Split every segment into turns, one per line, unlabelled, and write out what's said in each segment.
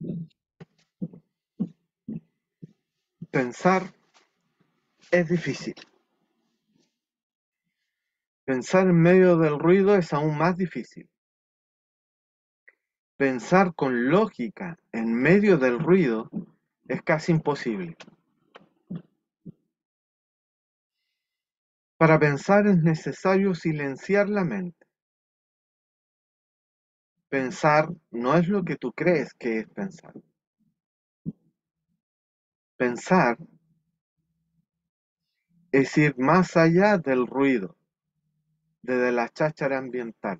Pensar es difícil. Pensar en medio del ruido es aún más difícil. Pensar con lógica en medio del ruido es casi imposible. Para pensar es necesario silenciar la mente. Pensar no es lo que tú crees que es pensar. Pensar es ir más allá del ruido, de la cháchara ambiental.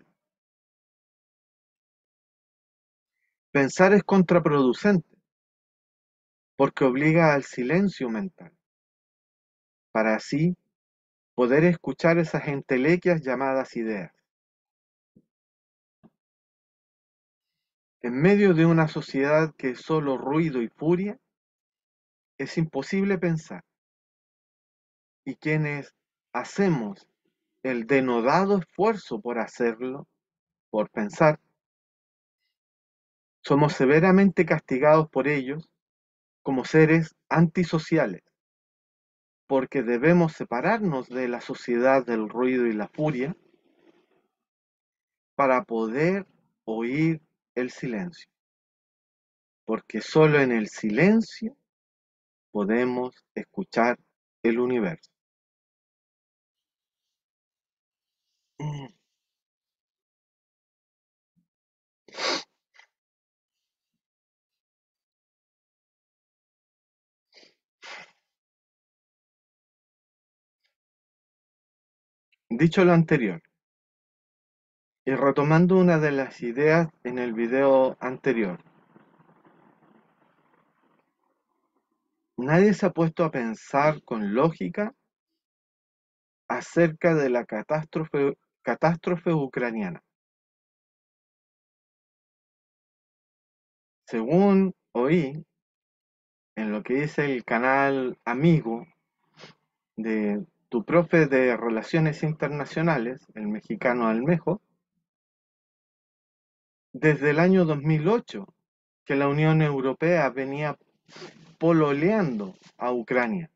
Pensar es contraproducente porque obliga al silencio mental, para así poder escuchar esas entelequias llamadas ideas. En medio de una sociedad que es solo ruido y furia, es imposible pensar. Y quienes hacemos el denodado esfuerzo por hacerlo, por pensar, somos severamente castigados por ellos como seres antisociales, porque debemos separarnos de la sociedad del ruido y la furia para poder oír el silencio, porque solo en el silencio podemos escuchar el universo. Dicho lo anterior, y retomando una de las ideas en el video anterior, nadie se ha puesto a pensar con lógica acerca de la catástrofe ucraniana. Según oí en lo que dice el canal amigo de tu profe de Relaciones Internacionales, el mexicano Almejo, desde el año 2008 que la Unión Europea venía pololeando a Ucrania,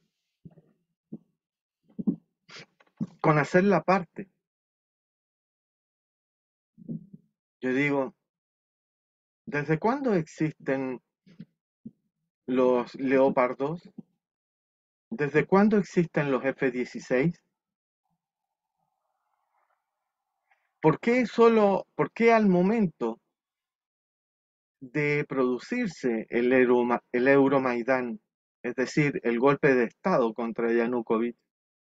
con hacer la parte. Yo digo, ¿desde cuándo existen los Leopardos? ¿Desde cuándo existen los F-16? ¿Por qué al momento de producirse el Euromaidán, es decir, el golpe de Estado contra Yanukovych,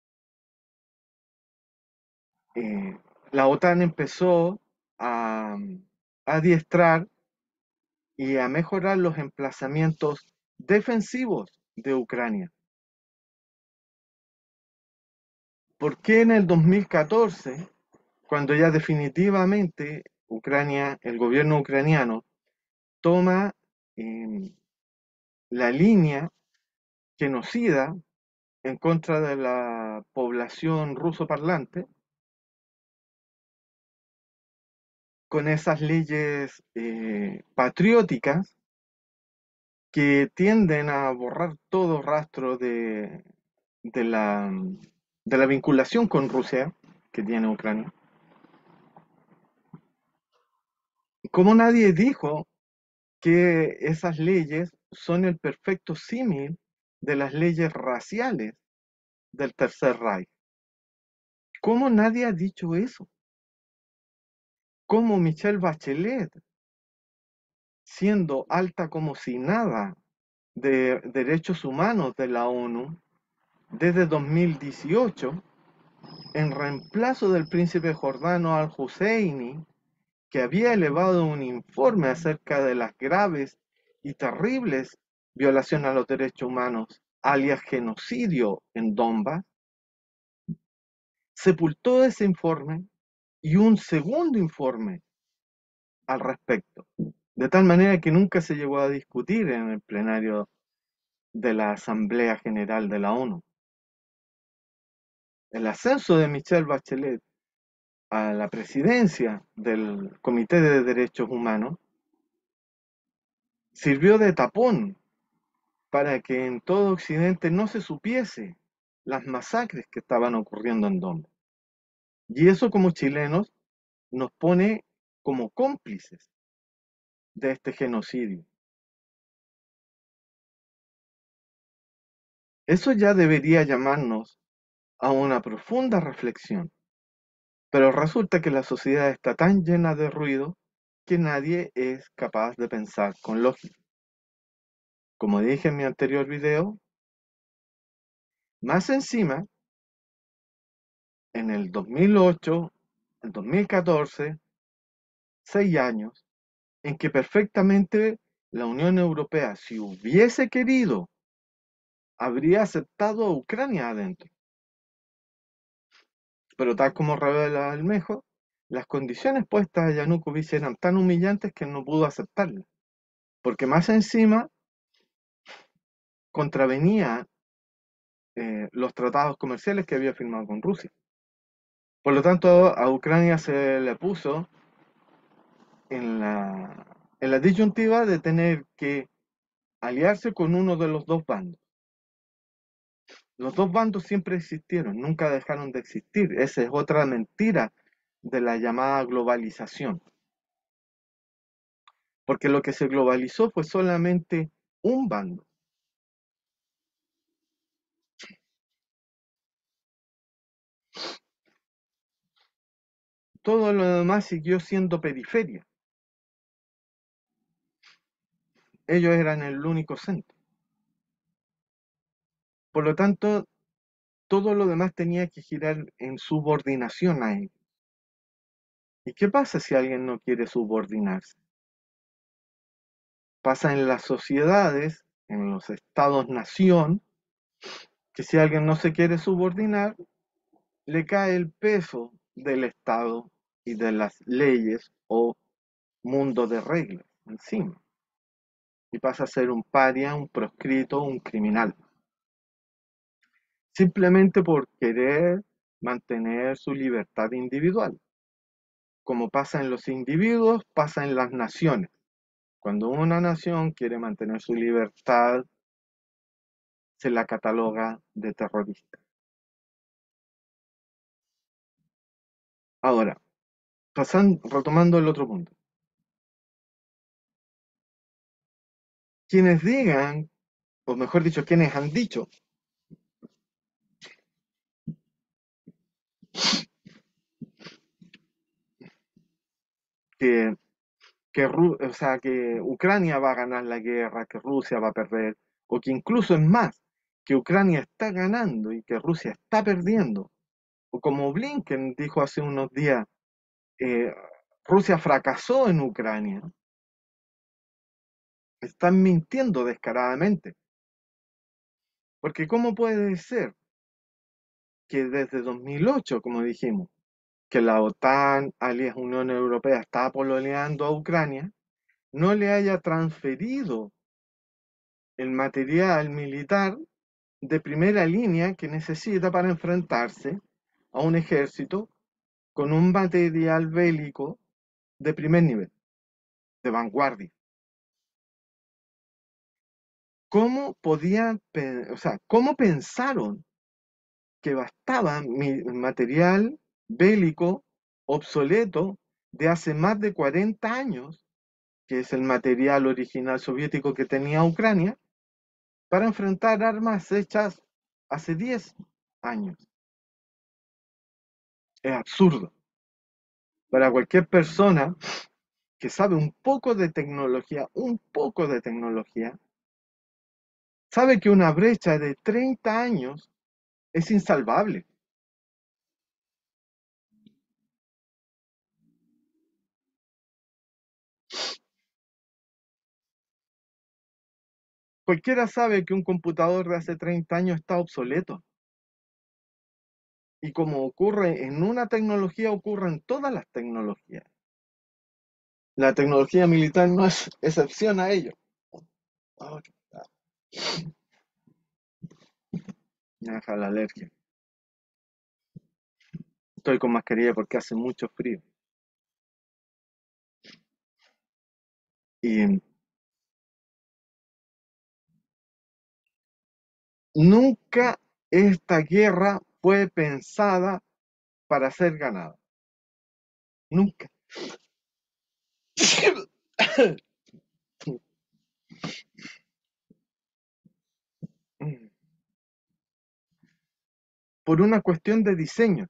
eh, la OTAN empezó a adiestrar y a mejorar los emplazamientos defensivos de Ucrania? ¿Por qué en el 2014, cuando ya definitivamente Ucrania, el gobierno ucraniano, toma eh, la línea genocida en contra de la población ruso parlante, con esas leyes patrióticas que tienden a borrar todo rastro de la, de la vinculación con Rusia que tiene Ucrania? ¿Cómo nadie dijo que esas leyes son el perfecto símil de las leyes raciales del Tercer Reich? ¿Cómo nadie ha dicho eso? ¿Cómo Michelle Bachelet, siendo alta como si nada de derechos humanos de la ONU desde 2018, en reemplazo del príncipe jordano al-Husseini, que había elevado un informe acerca de las graves y terribles violaciones a los derechos humanos, alias genocidio en Donbass, sepultó ese informe y un segundo informe al respecto, de tal manera que nunca se llegó a discutir en el plenario de la Asamblea General de la ONU. El ascenso de Michelle Bachelet a la presidencia del Comité de Derechos Humanos sirvió de tapón para que en todo Occidente no se supiese las masacres que estaban ocurriendo en Donbass. Y eso como chilenos nos pone como cómplices de este genocidio. Eso ya debería llamarnos a una profunda reflexión, pero resulta que la sociedad está tan llena de ruido que nadie es capaz de pensar con lógica. Como dije en mi anterior video, más encima, en el 2008, el 2014, 6 años, en que perfectamente la Unión Europea, si hubiese querido, habría aceptado a Ucrania adentro. Pero tal como revela Almejo, las condiciones puestas a Yanukovych eran tan humillantes que no pudo aceptarlas, porque más encima contravenía los tratados comerciales que había firmado con Rusia. Por lo tanto, a Ucrania se le puso en la disyuntiva de tener que aliarse con uno de los dos bandos. Los dos bandos siempre existieron, nunca dejaron de existir. Esa es otra mentira de la llamada globalización. Porque lo que se globalizó fue solamente un bando. Todo lo demás siguió siendo periferia. Ellos eran el único centro. Por lo tanto, todo lo demás tenía que girar en subordinación a ellos. ¿Y qué pasa si alguien no quiere subordinarse? Pasa en las sociedades, en los estados-nación, que si alguien no se quiere subordinar, le cae el peso del Estado y de las leyes o mundo de reglas encima. Y pasa a ser un paria, un proscrito, un criminal. Simplemente por querer mantener su libertad individual. Como pasa en los individuos, pasa en las naciones. Cuando una nación quiere mantener su libertad, se la cataloga de terrorista. Ahora, retomando el otro punto. Quienes digan, o mejor dicho, quienes han dicho que, que Ucrania va a ganar la guerra, que Rusia va a perder, o que incluso es más, que Ucrania está ganando y que Rusia está perdiendo, o como Blinken dijo hace unos días, eh, Rusia fracasó en Ucrania, están mintiendo descaradamente. Porque ¿cómo puede ser que desde 2008, como dijimos, que la OTAN, alias Unión Europea, está pololeando a Ucrania, no le haya transferido el material militar de primera línea que necesita para enfrentarse a un ejército con un material bélico de primer nivel, de vanguardia? ¿Cómo podían, o sea, cómo pensaron que bastaba material bélico obsoleto de hace más de 40 años, que es el material original soviético que tenía Ucrania, para enfrentar armas hechas hace 10 años? Es absurdo. Para cualquier persona que sabe un poco de tecnología, sabe que una brecha de 30 años es insalvable. Cualquiera sabe que un computador de hace 30 años está obsoleto. Y como ocurre en una tecnología, ocurre en todas las tecnologías. La tecnología militar no es excepción a ello. Oh, me deja la alergia. Estoy con mascarilla porque hace mucho frío. Y Nunca esta guerra fue pensada para ser ganada. Nunca. Por una cuestión de diseño.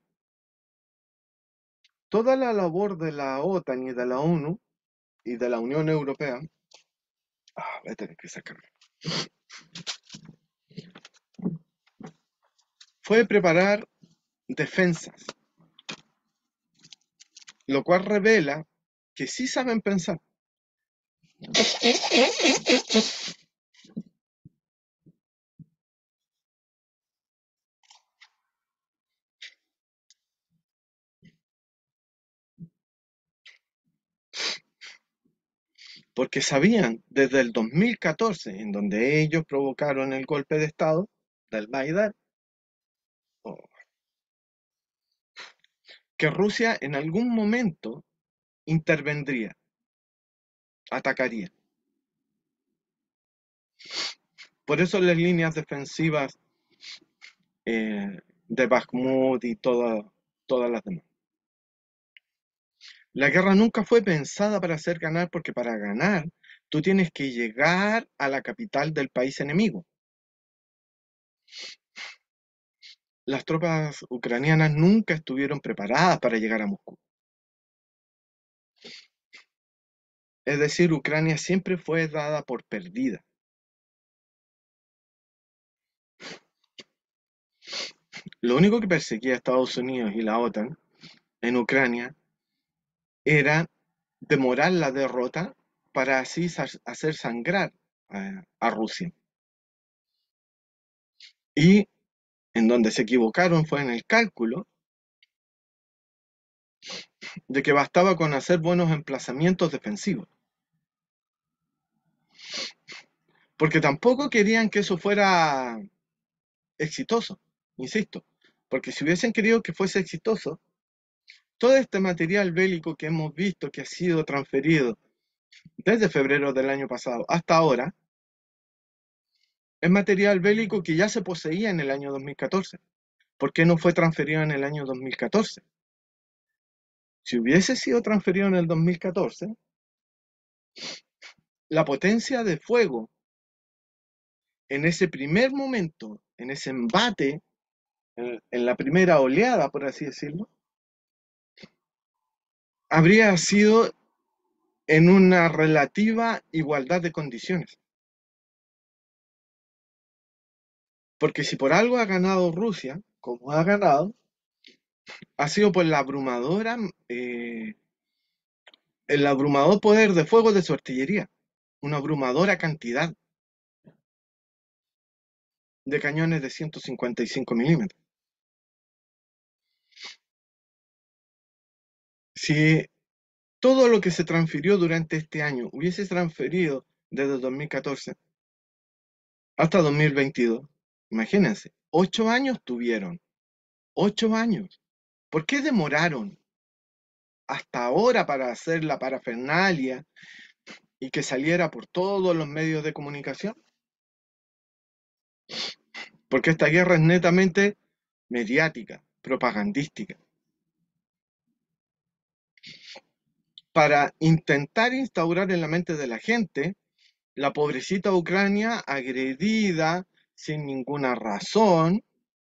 Toda la labor de la OTAN y de la ONU y de la Unión Europea, voy a tener que sacarlo, fue preparar defensas, lo cual revela que sí saben pensar. Porque sabían desde el 2014, en donde ellos provocaron el golpe de Estado del Maidán, que Rusia en algún momento intervendría, atacaría. Por eso las líneas defensivas de Bakhmut y todas las demás. La guerra nunca fue pensada para hacer ganar, porque para ganar tú tienes que llegar a la capital del país enemigo. Las tropas ucranianas nunca estuvieron preparadas para llegar a Moscú. Es decir, Ucrania siempre fue dada por perdida. Lo único que perseguía Estados Unidos y la OTAN en Ucrania era demorar la derrota para así hacer sangrar a Rusia. Y en donde se equivocaron fue en el cálculo de que bastaba con hacer buenos emplazamientos defensivos. Porque tampoco querían que eso fuera exitoso, insisto. Porque si hubiesen querido que fuese exitoso, todo este material bélico que hemos visto que ha sido transferido desde febrero del año pasado hasta ahora, es material bélico que ya se poseía en el año 2014. ¿Por qué no fue transferido en el año 2014? Si hubiese sido transferido en el 2014, la potencia de fuego en ese primer momento, en ese embate, en la primera oleada, por así decirlo, habría sido en una relativa igualdad de condiciones. Porque si por algo ha ganado Rusia, como ha ganado, ha sido por el abrumador poder de fuego de su artillería, una abrumadora cantidad de cañones de 155 milímetros. Si todo lo que se transfirió durante este año hubiese transferido desde 2014 hasta 2022, imagínense, 8 años tuvieron, 8 años. ¿Por qué demoraron hasta ahora para hacer la parafernalia y que saliera por todos los medios de comunicación? Porque esta guerra es netamente mediática, propagandística, para intentar instaurar en la mente de la gente la pobrecita Ucrania agredida sin ninguna razón.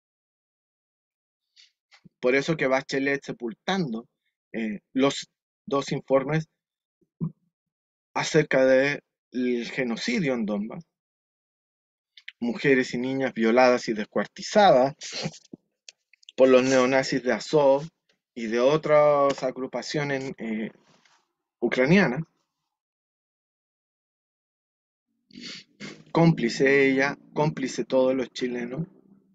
Por eso que Bachelet sepultando los dos informes acerca del genocidio en Donbass, mujeres y niñas violadas y descuartizadas por los neonazis de Azov y de otras agrupaciones ucranianas, cómplice ella, cómplice todos los chilenos.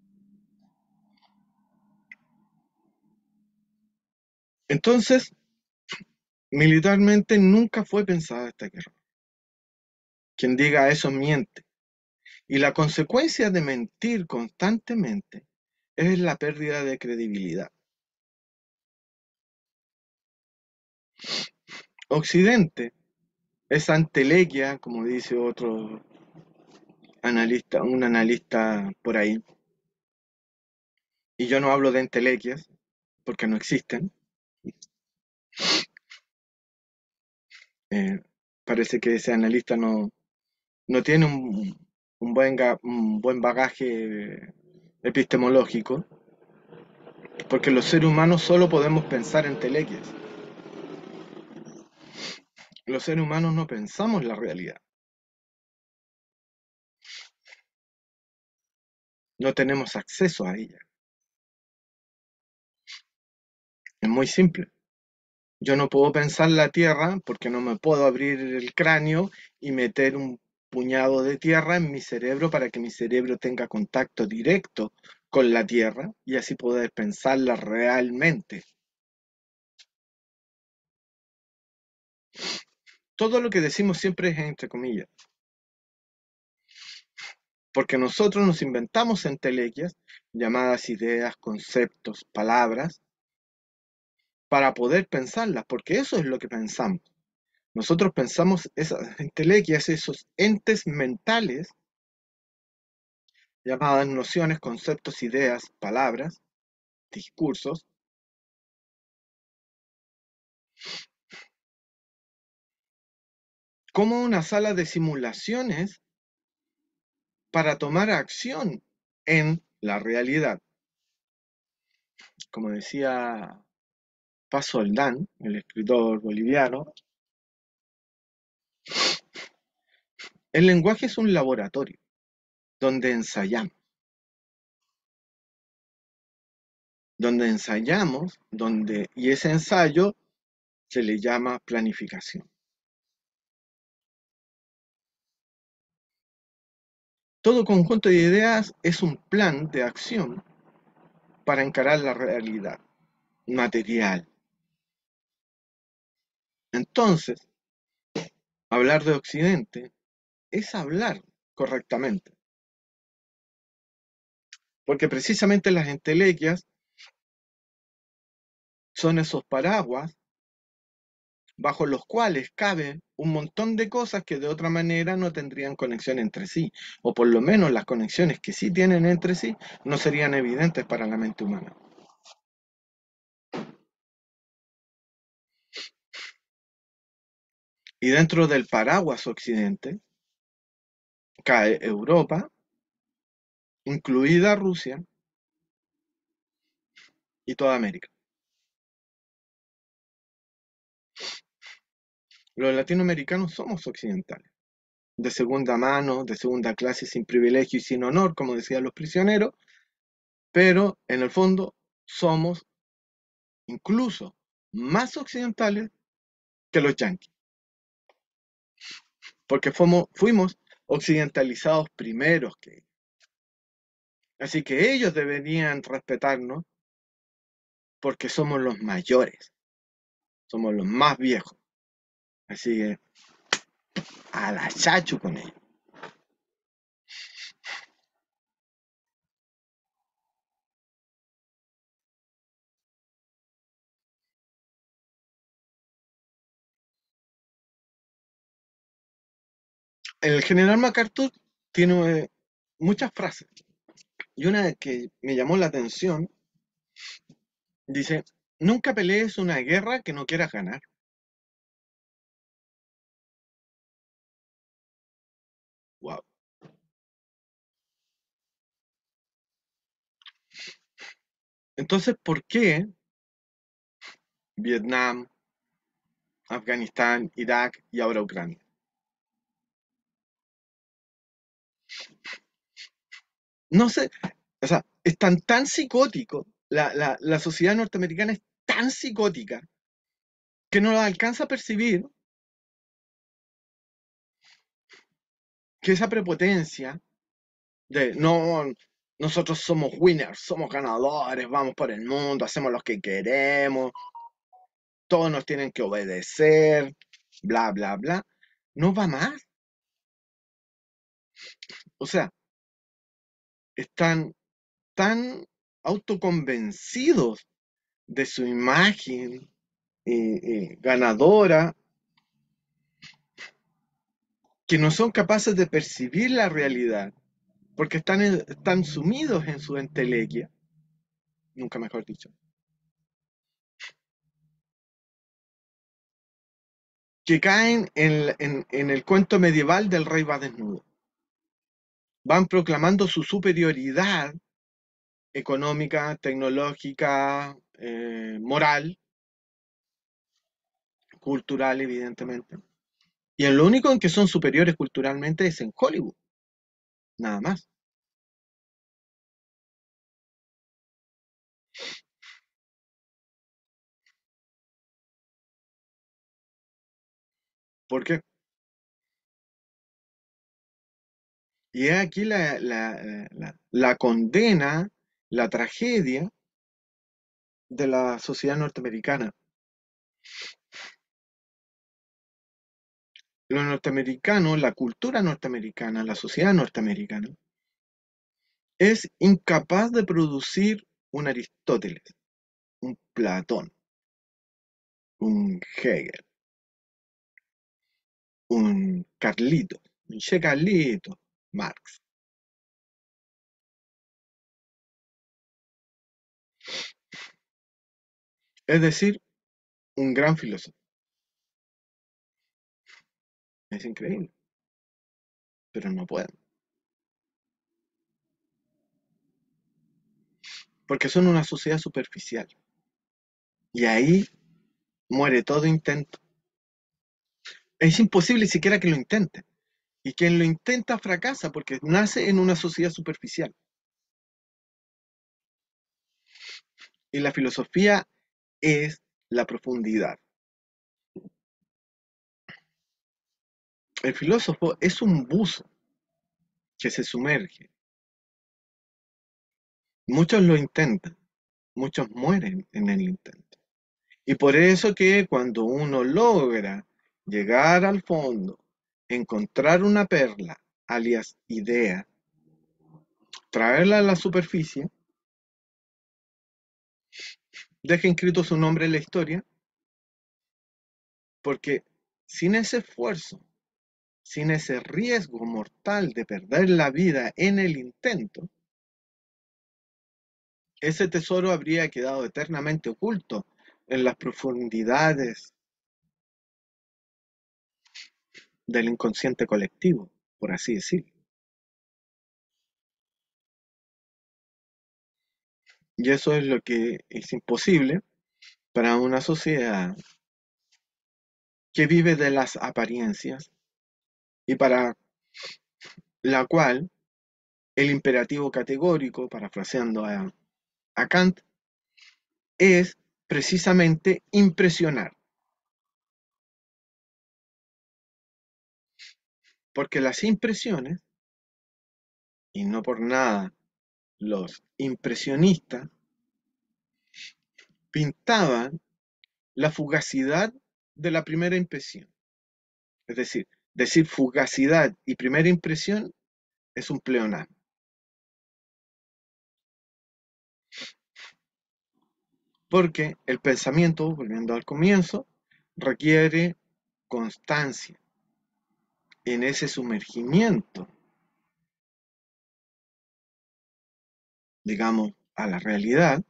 Entonces, militarmente nunca fue pensada esta guerra. Quien diga eso miente. Y la consecuencia de mentir constantemente es la pérdida de credibilidad. Occidente es entelequia, como dice otro un analista por ahí, y yo no hablo de entelequias, porque no existen. eh, Parece que ese analista no tiene un buen bagaje epistemológico, porque los seres humanos solo podemos pensar en entelequias. Los seres humanos no pensamos la realidad, no tenemos acceso a ella. Es muy simple. Yo no puedo pensar la Tierra porque no me puedo abrir el cráneo y meter un puñado de tierra en mi cerebro para que mi cerebro tenga contacto directo con la Tierra y así poder pensarla realmente. Todo lo que decimos siempre es entre comillas, porque nosotros nos inventamos entelequias, llamadas ideas, conceptos, palabras, para poder pensarlas, porque eso es lo que pensamos. Nosotros pensamos esas entelequias, esos entes mentales, llamadas nociones, conceptos, ideas, palabras, discursos, como una sala de simulaciones para tomar acción en la realidad. Como decía Paz Soldán, el escritor boliviano, el lenguaje es un laboratorio donde ensayamos, y ese ensayo se le llama planificación. Todo conjunto de ideas es un plan de acción para encarar la realidad material. Entonces, hablar de Occidente es hablar correctamente, porque precisamente las entelequias son esos paraguas bajo los cuales caben un montón de cosas que de otra manera no tendrían conexión entre sí, o por lo menos las conexiones que sí tienen entre sí no serían evidentes para la mente humana. Y dentro del paraguas occidente cae Europa, incluida Rusia y toda América. Los latinoamericanos somos occidentales, de segunda mano, de segunda clase, sin privilegio y sin honor, como decían los prisioneros, pero en el fondo somos incluso más occidentales que los yanquis, porque fuimos occidentalizados primeros que ellos. Así que ellos deberían respetarnos porque somos los mayores, somos los más viejos. Así que a la chachu con ellos. El general MacArthur tiene muchas frases y una que me llamó la atención dice, nunca pelees una guerra que no quieras ganar. Wow. Entonces, ¿por qué Vietnam, Afganistán, Irak y ahora Ucrania? No sé, o sea, están tan psicóticos, la sociedad norteamericana es tan psicótica que no alcanza a percibir que esa prepotencia de no, nosotros somos winners, somos ganadores, vamos por el mundo, hacemos lo que queremos, todos nos tienen que obedecer, bla, bla, bla, no va más. O sea, están tan autoconvencidos de su imagen ganadora que no son capaces de percibir la realidad, porque están sumidos en su entelequia, nunca mejor dicho, que caen en el cuento medieval del rey va desnudo. Van proclamando su superioridad económica, tecnológica, moral, cultural, evidentemente. Y en lo único en que son superiores culturalmente es en Hollywood, nada más. Porque, y es aquí la condena, la tragedia de la sociedad norteamericana. Los norteamericanos, la cultura norteamericana, la sociedad norteamericana, es incapaz de producir un Aristóteles, un Platón, un Hegel, un Carlito, un Che Carlito, Marx. Es decir, un gran filósofo. Es increíble, pero no pueden, porque son una sociedad superficial. Y ahí muere todo intento. Es imposible siquiera que lo intenten. Y quien lo intenta fracasa porque nace en una sociedad superficial. Y la filosofía es la profundidad. El filósofo es un buzo que se sumerge. Muchos lo intentan, muchos mueren en el intento. Y por eso que cuando uno logra llegar al fondo, encontrar una perla, alias idea, traerla a la superficie, deja inscrito su nombre en la historia, porque sin ese esfuerzo, sin ese riesgo mortal de perder la vida en el intento, ese tesoro habría quedado eternamente oculto en las profundidades del inconsciente colectivo, por así decirlo. Y eso es lo que es imposible para una sociedad que vive de las apariencias y para la cual el imperativo categórico, parafraseando a Kant, es precisamente impresionar, porque las impresiones, y no por nada los impresionistas, pintaban la fugacidad de la primera impresión. Es decir fugacidad y primera impresión es un pleonasmo, porque el pensamiento, volviendo al comienzo, requiere constancia en ese sumergimiento, digamos, a la realidad,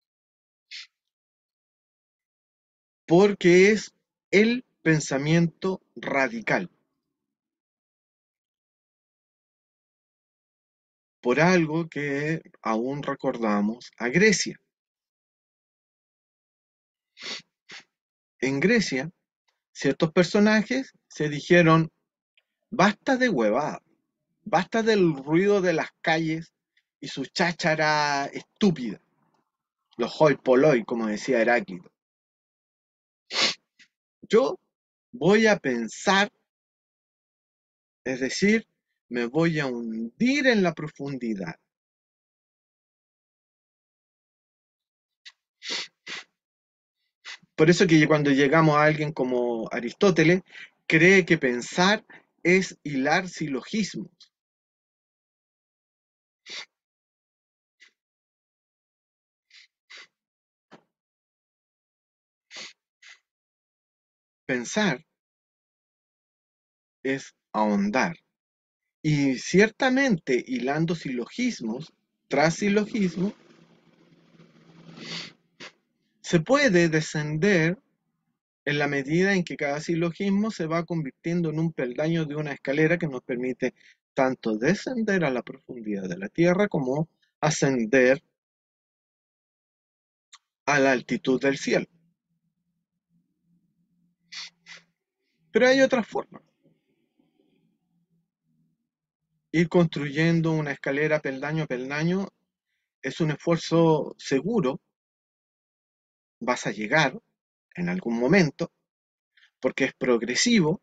porque es el pensamiento radical. Por algo que aún recordamos a Grecia. En Grecia, ciertos personajes se dijeron, basta de huevada, basta del ruido de las calles y su cháchara estúpida, los hoi polloi, como decía Heráclito. Yo voy a pensar, es decir, me voy a hundir en la profundidad. Por eso que cuando llegamos a alguien como Aristóteles, cree que pensar es hilar silogismos. Pensar es ahondar. Y ciertamente, hilando silogismos tras silogismo, se puede descender en la medida en que cada silogismo se va convirtiendo en un peldaño de una escalera que nos permite tanto descender a la profundidad de la Tierra como ascender a la altitud del cielo. Pero hay otras formas. Ir construyendo una escalera peldaño a peldaño es un esfuerzo seguro, vas a llegar en algún momento, porque es progresivo,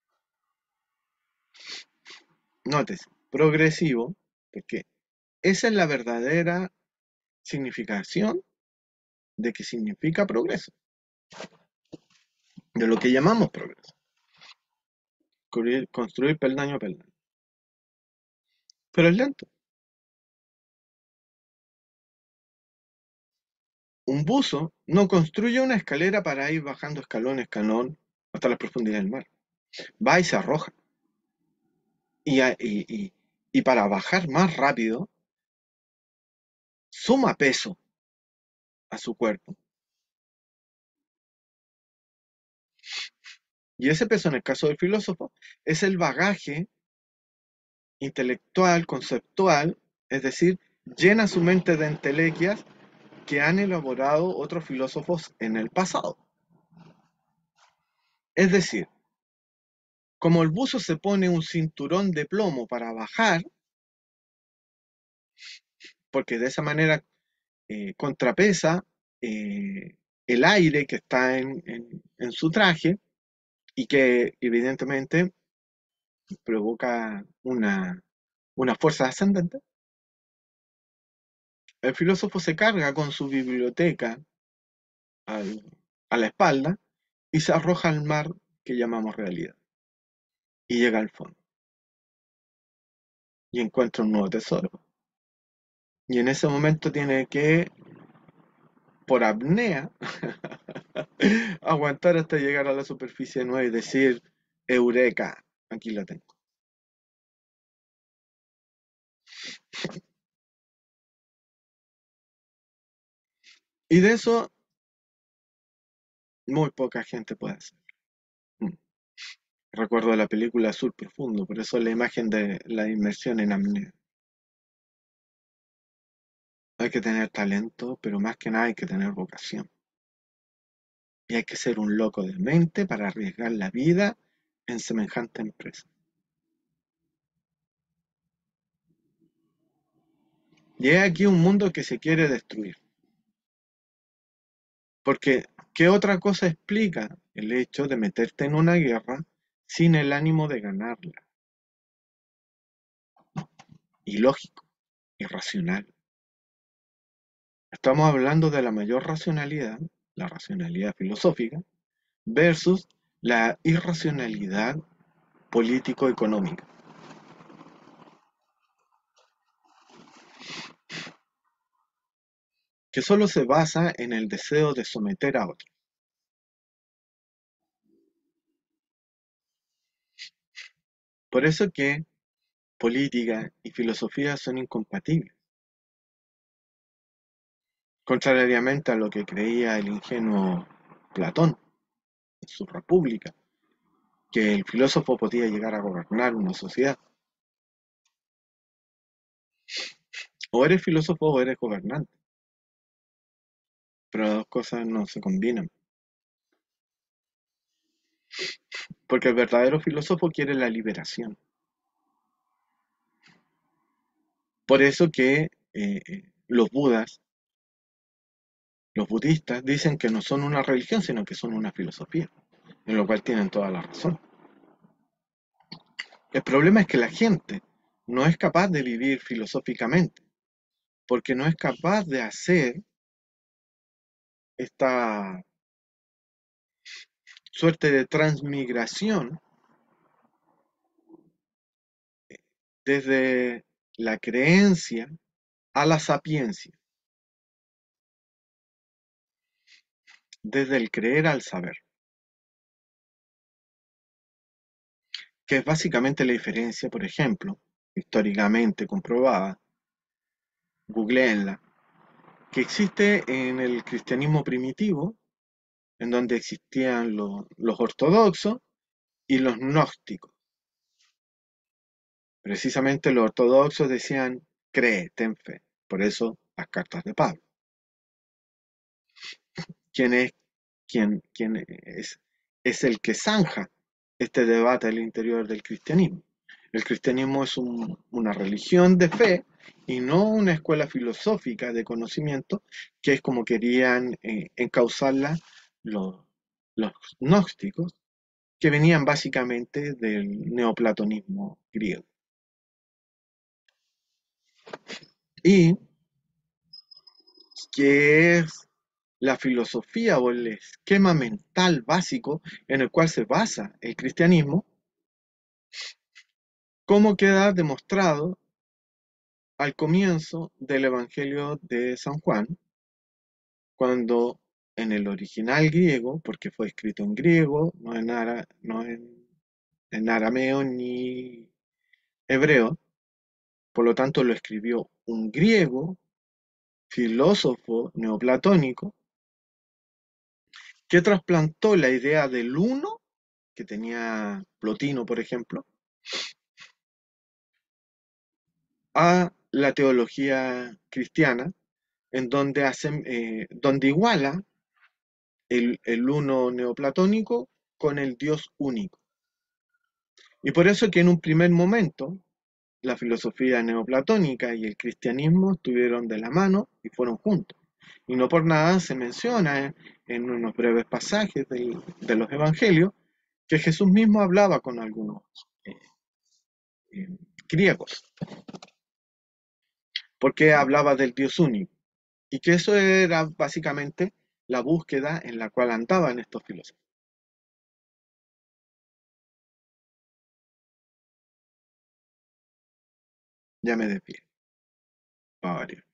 notes, progresivo, porque esa es la verdadera significación de que significa progreso, de lo que llamamos progreso, construir peldaño a peldaño. Pero es lento. Un buzo no construye una escalera para ir bajando escalón a escalón hasta la profundidad del mar. Va y se arroja. Y para bajar más rápido, suma peso a su cuerpo. Y ese peso, en el caso del filósofo, es el bagaje intelectual, conceptual, es decir, llena su mente de entelequias que han elaborado otros filósofos en el pasado. Es decir, como el buzo se pone un cinturón de plomo para bajar, porque de esa manera contrapesa el aire que está en su traje y que evidentemente provoca una fuerza ascendente, el filósofo se carga con su biblioteca al- a la espalda y se arroja al mar que llamamos realidad y llega al fondo y encuentra un nuevo tesoro. Y en ese momento tiene que, por apnea, aguantar hasta llegar a la superficie nueva y decir, Eureka, aquí la tengo. Y de eso muy poca gente puede hacer. Mm. Recuerdo la película Azul Profundo, por eso la imagen de la inmersión en apnea. Hay que tener talento, pero más que nada hay que tener vocación. Y hay que ser un loco de mente para arriesgar la vida en semejante empresa. Y es aquí un mundo que se quiere destruir. Porque, ¿qué otra cosa explica el hecho de meterte en una guerra sin el ánimo de ganarla? Ilógico, irracional. Estamos hablando de la mayor racionalidad, la racionalidad filosófica, versus la irracionalidad político-económica, que solo se basa en el deseo de someter a otro. Por eso que política y filosofía son incompatibles, contrariamente a lo que creía el ingenuo Platón en su República, que el filósofo podía llegar a gobernar una sociedad. O eres filósofo o eres gobernante, pero las dos cosas no se combinan, porque el verdadero filósofo quiere la liberación. Por eso que los budas, los budistas, dicen que no son una religión, sino que son una filosofía, en lo cual tienen toda la razón. El problema es que la gente no es capaz de vivir filosóficamente, porque no es capaz de hacer esta suerte de transmigración desde la creencia a la sapiencia, desde el creer al saber. que es básicamente la diferencia, por ejemplo, históricamente comprobada, googleenla, que existe en el cristianismo primitivo, en donde existían los ortodoxos y los gnósticos. Precisamente los ortodoxos decían, cree, ten fe. Por eso las cartas de Pablo. ¿Quién es, quién es el que zanja este debate al interior del cristianismo? El cristianismo es una religión de fe y no una escuela filosófica de conocimiento, que es como querían encauzarla los, los gnósticos, que venían básicamente del neoplatonismo griego. Y que es la filosofía o el esquema mental básico en el cual se basa el cristianismo, como queda demostrado al comienzo del Evangelio de San Juan, cuando en el original griego, porque fue escrito en griego, no en arameo ni hebreo, por lo tanto lo escribió un griego, filósofo neoplatónico, que trasplantó la idea del uno, que tenía Plotino, por ejemplo, a la teología cristiana, en donde, donde iguala el uno neoplatónico con el Dios único. Y por eso que en un primer momento la filosofía neoplatónica y el cristianismo estuvieron de la mano y fueron juntos. Y no por nada se menciona en unos breves pasajes de los evangelios que Jesús mismo hablaba con algunos eh, eh, griegos, porque hablaba del Dios único. Y que eso era básicamente la búsqueda en la cual andaban estos filósofos. Ya me desvié, para variar.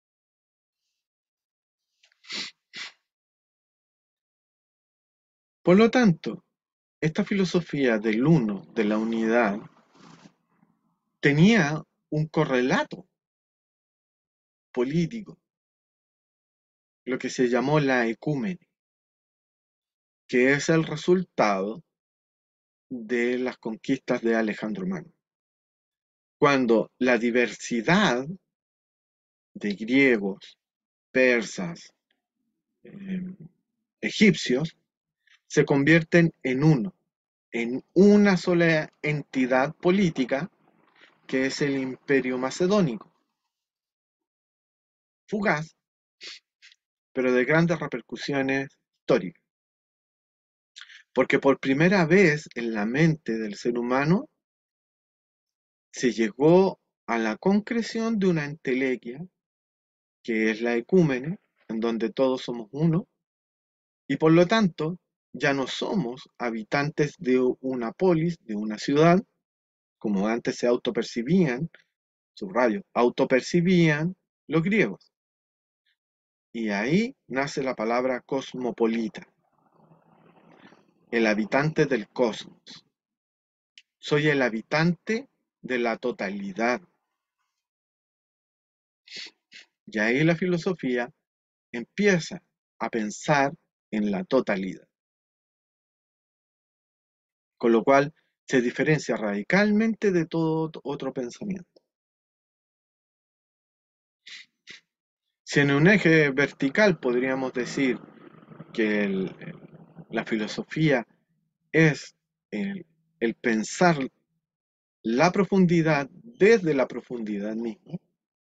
Por lo tanto, esta filosofía del uno, de la unidad, tenía un correlato político, lo que se llamó la ecúmene, que es el resultado de las conquistas de Alejandro Magno. Cuando la diversidad de griegos, persas, eh, egipcios, se convierten en una sola entidad política, que es el Imperio Macedónico, fugaz, pero de grandes repercusiones históricas, porque por primera vez en la mente del ser humano se llegó a la concreción de una entelequia, que es la ecúmene, en donde todos somos uno, y por lo tanto ya no somos habitantes de una polis, de una ciudad, como antes se autopercibían, subrayo, autopercibían los griegos. Y ahí nace la palabra cosmopolita, el habitante del cosmos. Soy el habitante de la totalidad. Y ahí la filosofía empieza a pensar en la totalidad, con lo cual se diferencia radicalmente de todo otro pensamiento. Si en un eje vertical podríamos decir que la filosofía es el, el pensar la profundidad desde la profundidad misma,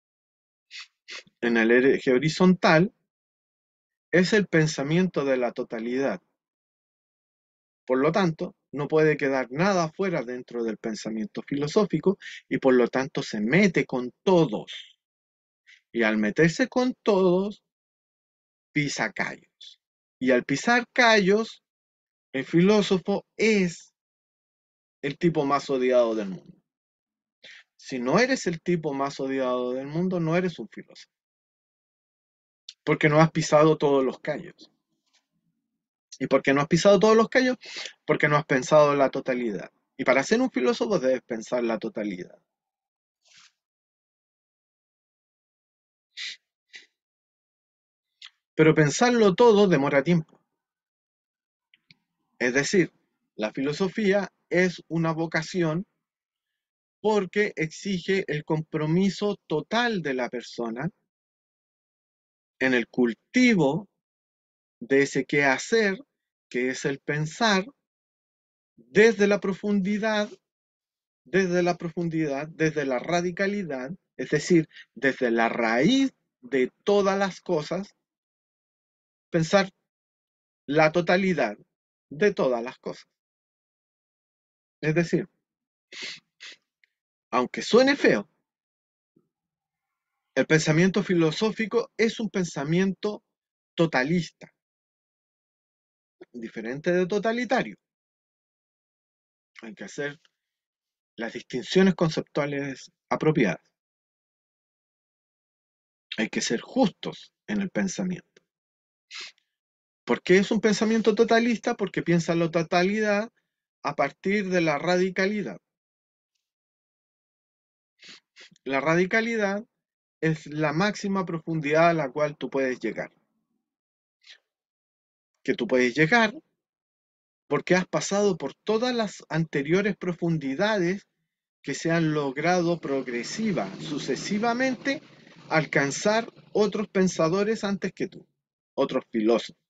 en el eje horizontal es el pensamiento de la totalidad. Por lo tanto, no puede quedar nada fuera dentro del pensamiento filosófico y por lo tanto se mete con todos. Y al meterse con todos, pisa callos. Y al pisar callos, el filósofo es el tipo más odiado del mundo. Si no eres el tipo más odiado del mundo, no eres un filósofo, porque no has pisado todos los callos. ¿Y por qué no has pisado todos los callos? Porque no has pensado en la totalidad. Y para ser un filósofo debes pensar la totalidad. Pero pensarlo todo demora tiempo. Es decir, la filosofía es una vocación porque exige el compromiso total de la persona en el cultivo de ese quehacer, que es el pensar desde la profundidad, desde la radicalidad, es decir, desde la raíz de todas las cosas, pensar la totalidad de todas las cosas. Es decir, aunque suene feo, el pensamiento filosófico es un pensamiento totalista, diferente de totalitario. Hay que hacer las distinciones conceptuales apropiadas. Hay que ser justos en el pensamiento. ¿Por qué es un pensamiento totalista? Porque piensa la totalidad a partir de la radicalidad. La radicalidad es la máxima profundidad a la cual tú puedes llegar. Que tú puedes llegar porque has pasado por todas las anteriores profundidades que se han logrado sucesivamente, alcanzar otros pensadores antes que tú, otros filósofos.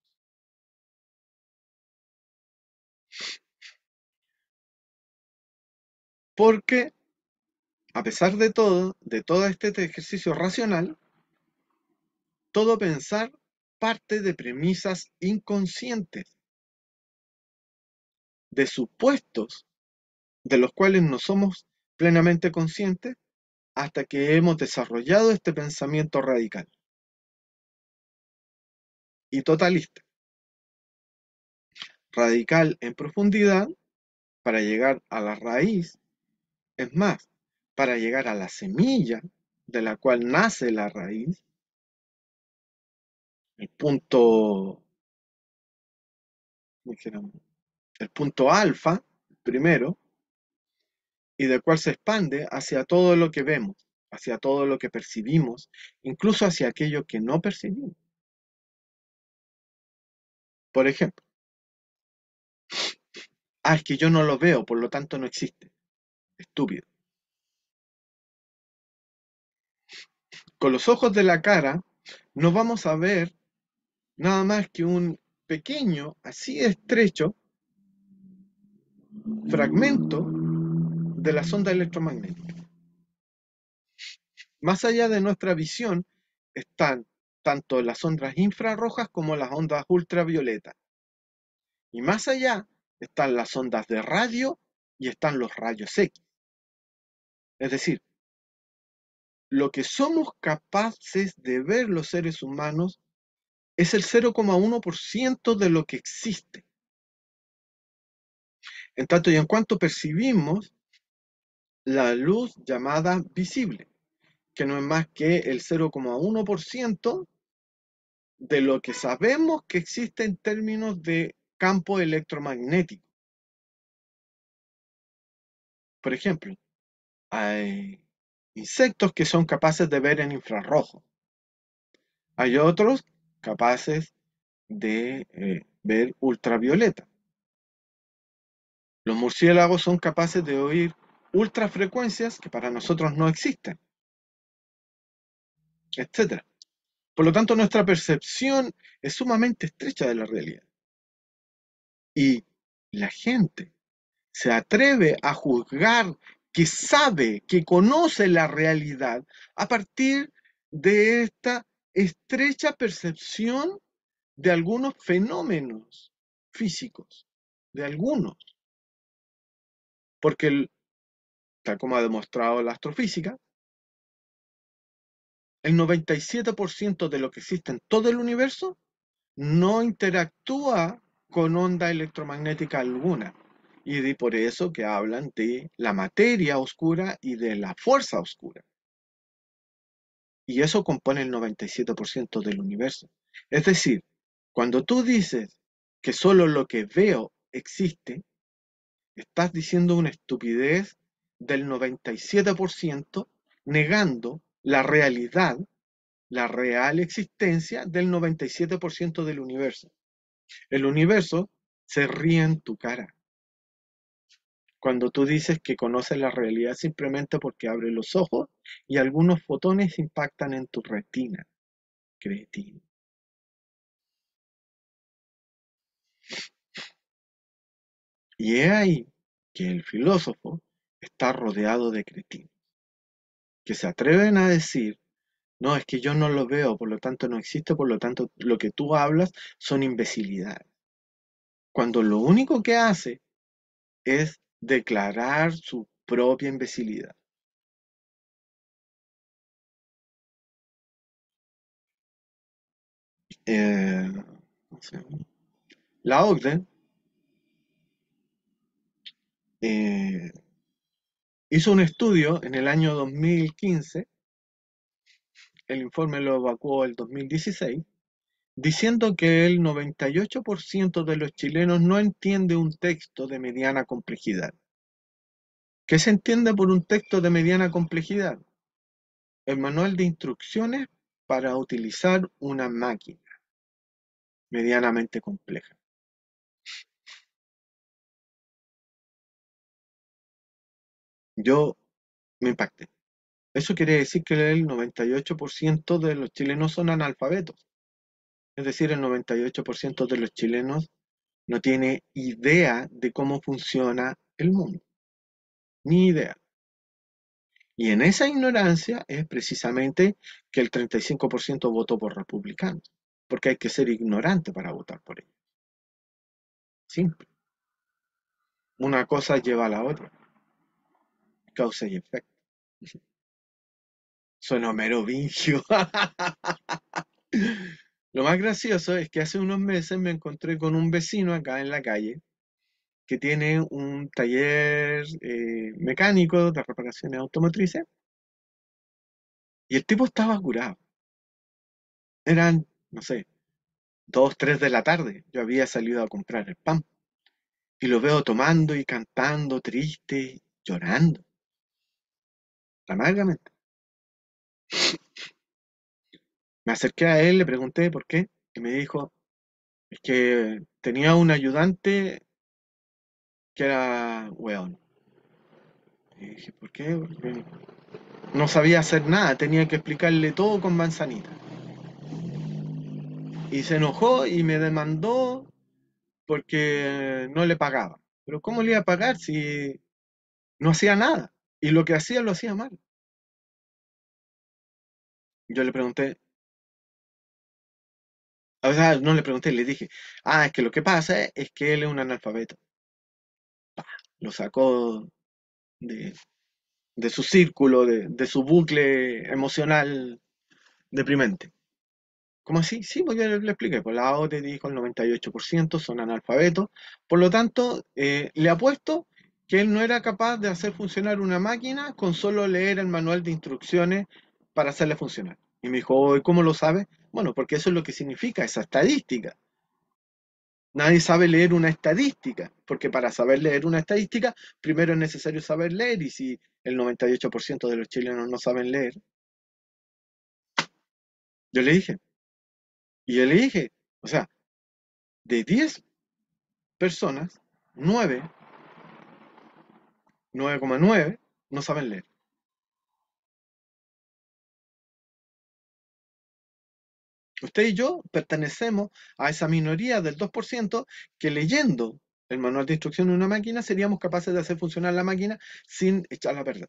Porque, a pesar de todo este ejercicio racional, todo pensar parte de premisas inconscientes, de supuestos de los cuales no somos plenamente conscientes hasta que hemos desarrollado este pensamiento radical y totalista. Radical en profundidad para llegar a la raíz, es más, para llegar a la semilla de la cual nace la raíz, el punto, dijéramos, el punto alfa, primero, y del cual se expande hacia todo lo que vemos, hacia todo lo que percibimos, incluso hacia aquello que no percibimos. Por ejemplo, es que yo no lo veo, por lo tanto no existe. Estúpido. Con los ojos de la cara no vamos a ver nada más que un pequeño, así estrecho, fragmento de las ondas electromagnéticas. Más allá de nuestra visión están tanto las ondas infrarrojas como las ondas ultravioletas. Y más allá están las ondas de radio y están los rayos X. Es decir, lo que somos capaces de ver los seres humanos es el 0,1% de lo que existe. En tanto y en cuanto percibimos la luz llamada visible, que no es más que el 0,1% de lo que sabemos que existe en términos de campo electromagnético. Por ejemplo, hay insectos que son capaces de ver en infrarrojo. Hay otros capaces de ver ultravioleta. Los murciélagos son capaces de oír ultrafrecuencias que para nosotros no existen, etc. Por lo tanto, nuestra percepción es sumamente estrecha de la realidad. Y la gente se atreve a juzgar que sabe, que conoce la realidad a partir de esta estrecha percepción de algunos fenómenos físicos, de algunos, porque tal como ha demostrado la astrofísica, el 97% de lo que existe en todo el universo no interactúa con onda electromagnética alguna. Y por eso que hablan de la materia oscura y de la fuerza oscura. Y eso compone el 97% del universo. Es decir, cuando tú dices que solo lo que veo existe, estás diciendo una estupidez del 97%, negando la realidad, la real existencia del 97% del universo. El universo se ríe en tu cara cuando tú dices que conoces la realidad simplemente porque abres los ojos y algunos fotones impactan en tu retina, cretino. Y es ahí que el filósofo está rodeado de cretinos, que se atreven a decir, no, es que yo no lo veo, por lo tanto no existe, por lo tanto lo que tú hablas son imbecilidades. Cuando lo único que hace es declarar su propia imbecilidad. No sé, la OCDE eh, hizo un estudio en el año 2015, el informe lo evacuó el 2016, diciendo que el 98% de los chilenos no entiende un texto de mediana complejidad. ¿Qué se entiende por un texto de mediana complejidad? El manual de instrucciones para utilizar una máquina medianamente compleja. Yo me impacté. Eso quiere decir que el 98% de los chilenos son analfabetos. Es decir, el 98% de los chilenos no tiene idea de cómo funciona el mundo. Ni idea. Y en esa ignorancia es precisamente que el 35% votó por republicanos. Porque hay que ser ignorante para votar por ellos. Simple. Una cosa lleva a la otra. Causa y efecto. Suena merovingio. Lo más gracioso es que hace unos meses me encontré con un vecino acá en la calle que tiene un taller mecánico de reparaciones automotrices y el tipo estaba curado. Eran, no sé, 2, 3 de la tarde. Yo había salido a comprar el pan y lo veo tomando y cantando, triste, llorando, amargamente. Me acerqué a él, le pregunté por qué y me dijo, es que tenía un ayudante que era weón. Y dije, ¿por qué? Porque no sabía hacer nada, tenía que explicarle todo con manzanita. Y se enojó y me demandó porque no le pagaba. Pero ¿cómo le iba a pagar si no hacía nada? Y lo que hacía lo hacía mal. Yo le pregunté, o sea, no le pregunté, le dije, es que lo que pasa es que él es un analfabeto. Lo sacó de, de su círculo, de su bucle emocional deprimente. ¿Cómo así? Sí, pues yo le expliqué, pues la OTE dijo el 98% son analfabetos, por lo tanto, le apuesto que él no era capaz de hacer funcionar una máquina con solo leer el manual de instrucciones para hacerla funcionar. Y me dijo, "Oh, ¿y cómo lo sabe? Bueno, porque eso es lo que significa esa estadística. Nadie sabe leer una estadística, porque para saber leer una estadística, primero es necesario saber leer, y si el 98% de los chilenos no saben leer, yo le dije, y yo le dije, o sea, de 10 personas, 9, 9,9 no saben leer. Usted y yo pertenecemos a esa minoría del 2% que leyendo el manual de instrucción de una máquina seríamos capaces de hacer funcionar la máquina sin echarla a perder.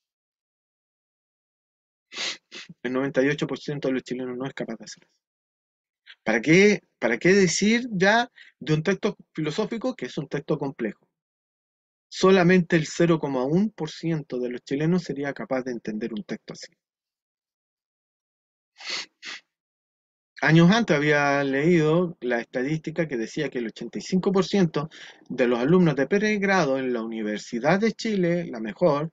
El 98% de los chilenos no es capaz de hacer eso. ¿Para qué decir ya de un texto filosófico que es un texto complejo? Solamente el 0,1% de los chilenos sería capaz de entender un texto así. Años antes había leído la estadística que decía que el 85% de los alumnos de pregrado en la Universidad de Chile, la mejor,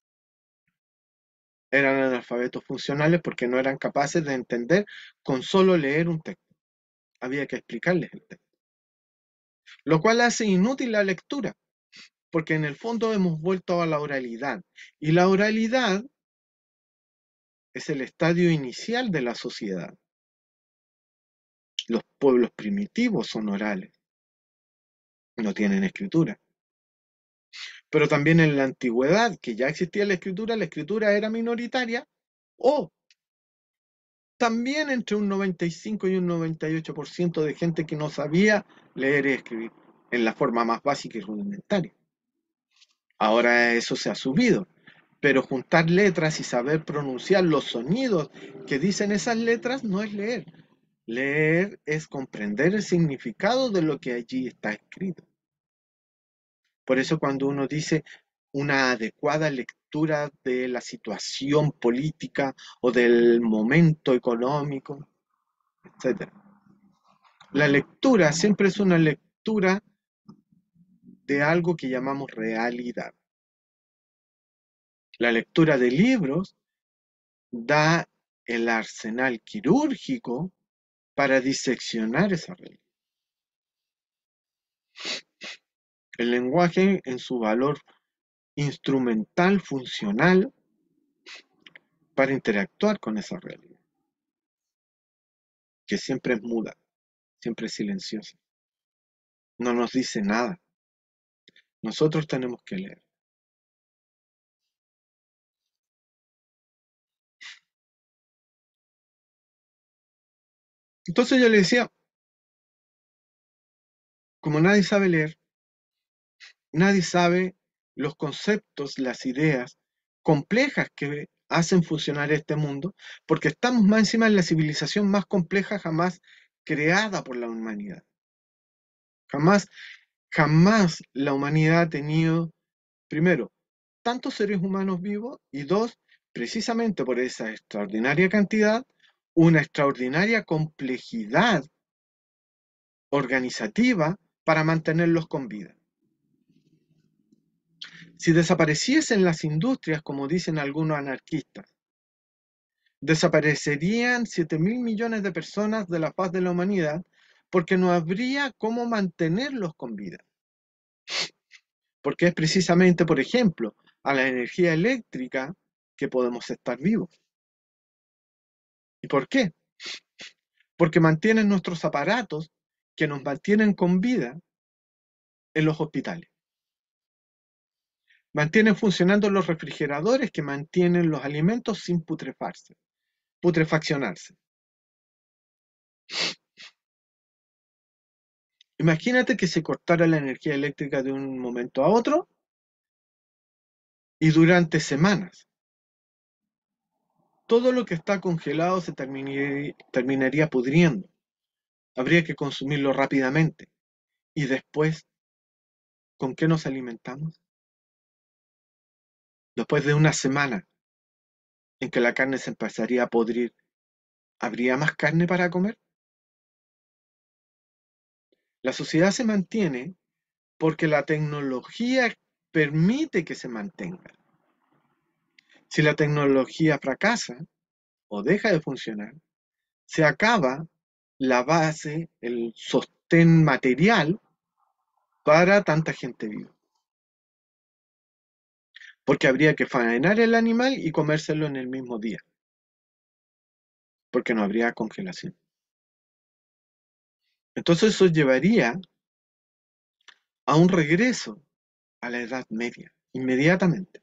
eran analfabetos funcionales porque no eran capaces de entender con solo leer un texto. Había que explicarles el texto. Lo cual hace inútil la lectura, porque en el fondo hemos vuelto a la oralidad. Y la oralidad es el estadio inicial de la sociedad. Los pueblos primitivos son orales, no tienen escritura. Pero también en la antigüedad, que ya existía la escritura era minoritaria, o también entre un 95 y un 98% de gente que no sabía leer y escribir en la forma más básica y rudimentaria. Ahora eso se ha subido, pero juntar letras y saber pronunciar los sonidos que dicen esas letras no es leer. Leer es comprender el significado de lo que allí está escrito. Por eso cuando uno dice una adecuada lectura de la situación política o del momento económico, etc. La lectura siempre es una lectura de algo que llamamos realidad. La lectura de libros da el arsenal quirúrgico para diseccionar esa realidad. El lenguaje en su valor instrumental, funcional, para interactuar con esa realidad, que siempre es muda, siempre es silenciosa, no nos dice nada. Nosotros tenemos que leer. Entonces yo le decía, como nadie sabe leer, nadie sabe los conceptos, las ideas complejas que hacen funcionar este mundo, porque estamos más encima en la civilización más compleja jamás creada por la humanidad. Jamás, jamás la humanidad ha tenido, primero, tantos seres humanos vivos y dos, precisamente por esa extraordinaria cantidad, una extraordinaria complejidad organizativa para mantenerlos con vida. Si desapareciesen las industrias, como dicen algunos anarquistas, desaparecerían 7.000 millones de personas de la faz de la humanidad porque no habría cómo mantenerlos con vida. Porque es precisamente, por ejemplo, a la energía eléctrica que podemos estar vivos. ¿Y por qué? Porque mantienen nuestros aparatos que nos mantienen con vida en los hospitales. Mantienen funcionando los refrigeradores que mantienen los alimentos sin putrefaccionarse. Imagínate que se cortara la energía eléctrica de un momento a otro y durante semanas. Todo lo que está congelado se terminaría pudriendo. Habría que consumirlo rápidamente. Y después, ¿con qué nos alimentamos? Después de una semana en que la carne se empezaría a podrir, ¿habría más carne para comer? La sociedad se mantiene porque la tecnología permite que se mantenga. Si la tecnología fracasa o deja de funcionar, se acaba la base, el sostén material para tanta gente viva. Porque habría que faenar el animal y comérselo en el mismo día, porque no habría congelación. Entonces eso llevaría a un regreso a la Edad Media, inmediatamente.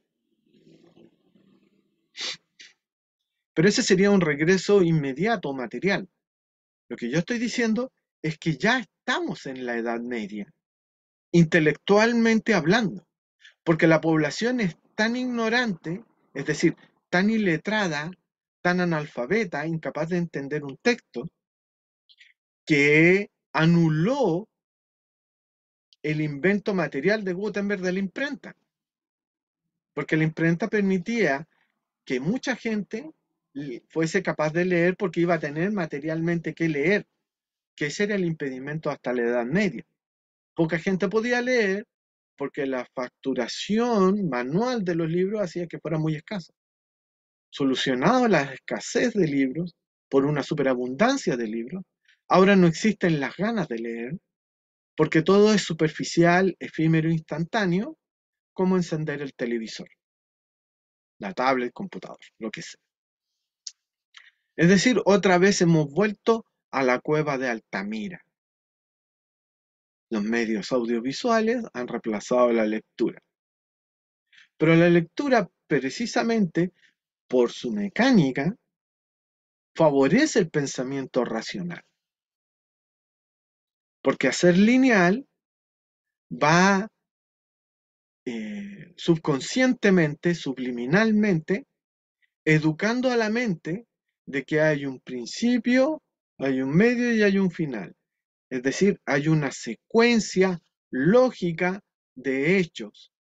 Pero ese sería un regreso inmediato material. Lo que yo estoy diciendo es que ya estamos en la Edad Media, intelectualmente hablando, porque la población es tan ignorante, es decir, tan iletrada, tan analfabeta, incapaz de entender un texto, que anuló el invento material de Gutenberg de la imprenta, porque la imprenta permitía que mucha gente fuese capaz de leer porque iba a tener materialmente que leer, que ese era el impedimento hasta la Edad Media. Poca gente podía leer porque la facturación manual de los libros hacía que fuera muy escaso. Solucionado la escasez de libros por una superabundancia de libros, ahora no existen las ganas de leer porque todo es superficial, efímero, instantáneo, como encender el televisor, la tablet, el computador, lo que sea. Es decir, otra vez hemos vuelto a la cueva de Altamira. Los medios audiovisuales han reemplazado la lectura. Pero la lectura, precisamente por su mecánica, favorece el pensamiento racional. Porque hacer lineal va subconscientemente, subliminalmente, educando a la mente de que hay un principio, hay un medio y hay un final. Es decir, hay una secuencia lógica de hechos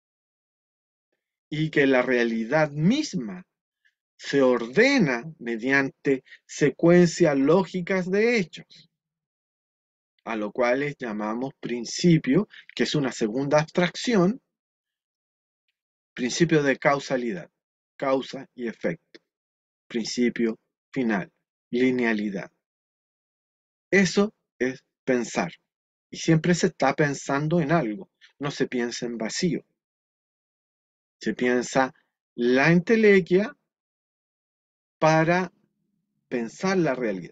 y que la realidad misma se ordena mediante secuencias lógicas de hechos, a lo cual les llamamos principio, que es una segunda abstracción, principio de causalidad, causa y efecto, principio, final, linealidad. Eso es pensar. Y siempre se está pensando en algo, no se piensa en vacío. Se piensa la entelequia para pensar la realidad,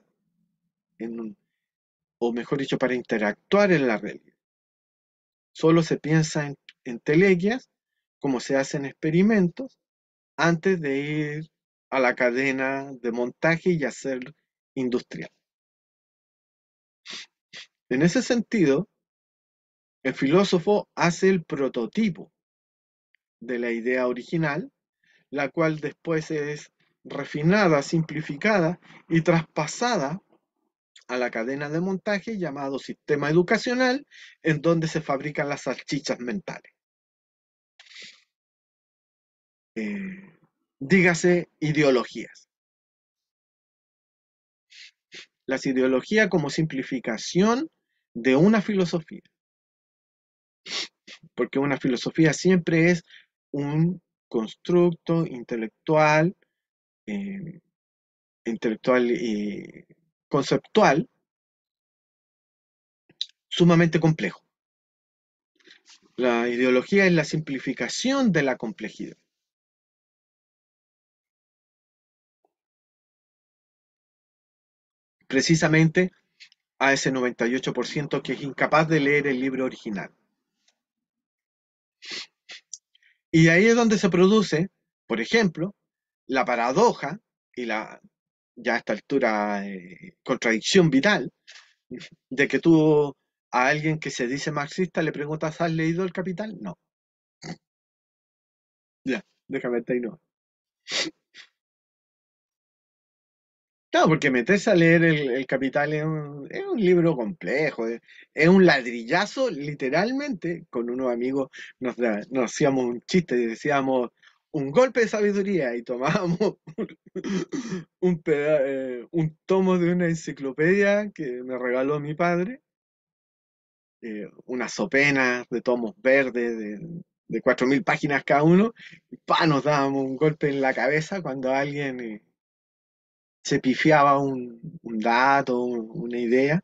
o mejor dicho, para interactuar en la realidad. Solo se piensa en entelequias, como se hacen experimentos, antes de ir a la cadena de montaje y hacer industrial. En ese sentido, el filósofo hace el prototipo de la idea original, la cual después es refinada, simplificada y traspasada a la cadena de montaje llamado sistema educacional, en donde se fabrican las salchichas mentales. Dígase ideologías. Las ideologías como simplificación de una filosofía, porque una filosofía siempre es un constructo eh, intelectual y conceptual sumamente complejo. La ideología es la simplificación de la complejidad. Precisamente a ese 98% que es incapaz de leer el libro original. Y ahí es donde se produce, por ejemplo, la paradoja y la, ya a esta altura, contradicción vital, de que tú a alguien que se dice marxista le preguntas, ¿has leído El Capital? No. Ya, déjame estar ahí no. Claro, porque meterse a leer el Capital es un libro complejo, es un ladrillazo, literalmente, con unos amigos nos hacíamos un chiste y decíamos un golpe de sabiduría y tomábamos un tomo de una enciclopedia que me regaló mi padre, unas sopenas de tomos verdes de 4.000 páginas cada uno, y nos dábamos un golpe en la cabeza cuando alguien se pifiaba un dato, una idea,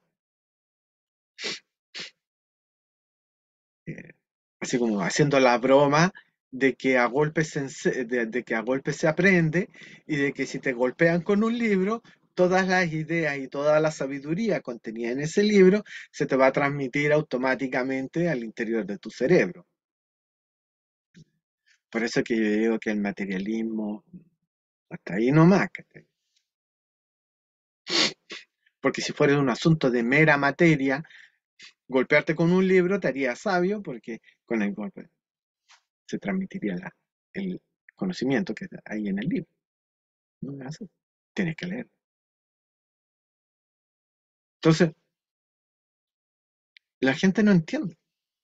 eh, así como haciendo la broma de que a golpes de que a golpes se aprende y de que si te golpean con un libro, todas las ideas y toda la sabiduría contenida en ese libro se te va a transmitir automáticamente al interior de tu cerebro. Por eso que yo digo que el materialismo, hasta ahí nomás, ¿cachai? Porque si fuera un asunto de mera materia, golpearte con un libro te haría sabio porque con el golpe se transmitiría el conocimiento que hay en el libro. No es así. Tienes que leer. Entonces, la gente no entiende.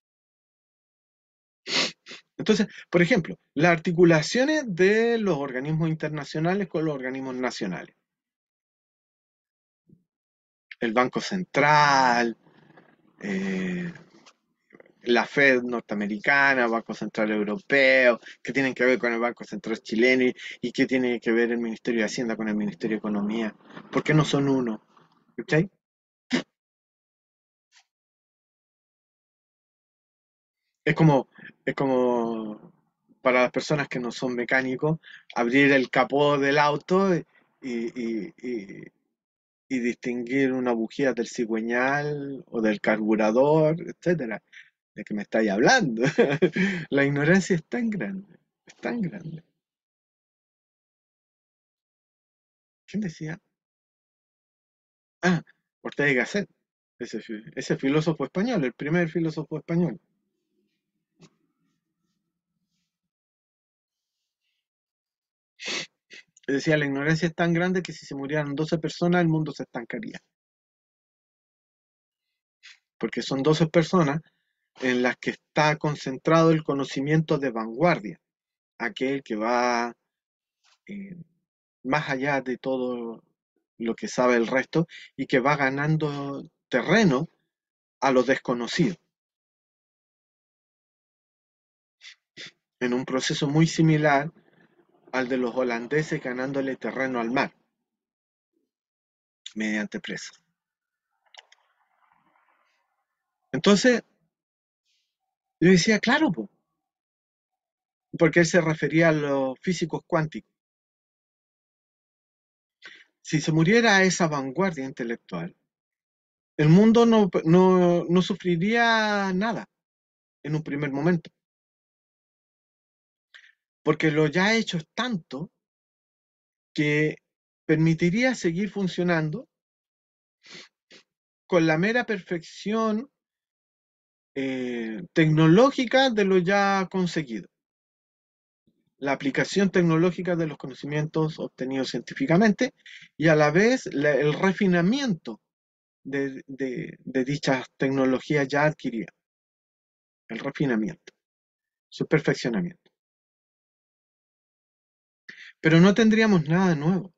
Entonces, por ejemplo, las articulaciones de los organismos internacionales con los organismos nacionales. El Banco Central, eh, la Fed norteamericana, el Banco Central Europeo, qué tienen que ver con el Banco Central chileno y qué tiene que ver el Ministerio de Hacienda con el Ministerio de Economía. ¿Por qué no son uno? ¿Okay? Es como Es como para las personas que no son mecánicos, abrir el capó del auto y distinguir una bujía del cigüeñal o del carburador, etcétera. ¿De qué me estáis hablando? La ignorancia es tan grande, es tan grande. ¿Quién decía? Ah, Ortega y Gasset, ese filósofo español, el primer filósofo español. Decía, la ignorancia es tan grande que si se murieran 12 personas, el mundo se estancaría. Porque son 12 personas en las que está concentrado el conocimiento de vanguardia, aquel que va eh, más allá de todo lo que sabe el resto y que va ganando terreno a lo desconocido, en un proceso muy similar al de los holandeses ganándole terreno al mar mediante presas. Entonces, yo decía, claro, po, porque él se refería a los físicos cuánticos. Si se muriera esa vanguardia intelectual, el mundo no sufriría nada en un primer momento, porque lo ya hecho es tanto que permitiría seguir funcionando con la mera perfección tecnológica de lo ya conseguido, la aplicación tecnológica de los conocimientos obtenidos científicamente y a la vez el refinamiento de dichas tecnologías ya adquiridas, el refinamiento, su perfeccionamiento. Pero no tendríamos nada nuevo,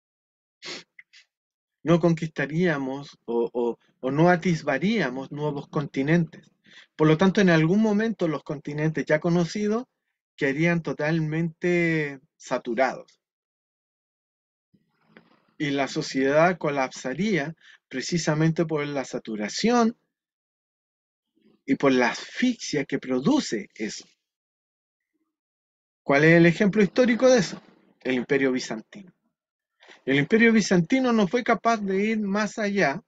no conquistaríamos o no atisbaríamos nuevos continentes. Por lo tanto, en algún momento los continentes ya conocidos quedarían totalmente saturados y la sociedad colapsaría precisamente por la saturación y por la asfixia que produce eso. ¿Cuál es el ejemplo histórico de eso? El Imperio Bizantino. El Imperio Bizantino no fue capaz de ir más allá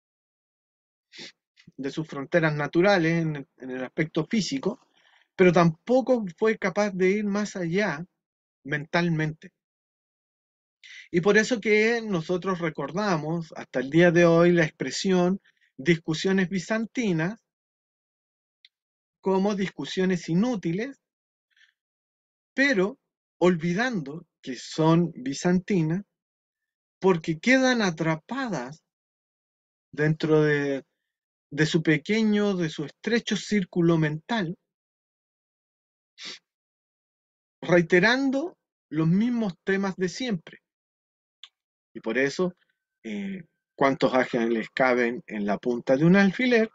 de sus fronteras naturales en el aspecto físico, pero tampoco fue capaz de ir más allá mentalmente. Y por eso que nosotros recordamos hasta el día de hoy la expresión discusiones bizantinas como discusiones inútiles, pero olvidando que son bizantinas porque quedan atrapadas dentro de su pequeño, de su estrecho círculo mental, reiterando los mismos temas de siempre. Y por eso, eh, ¿cuántos ángeles caben en la punta de un alfiler,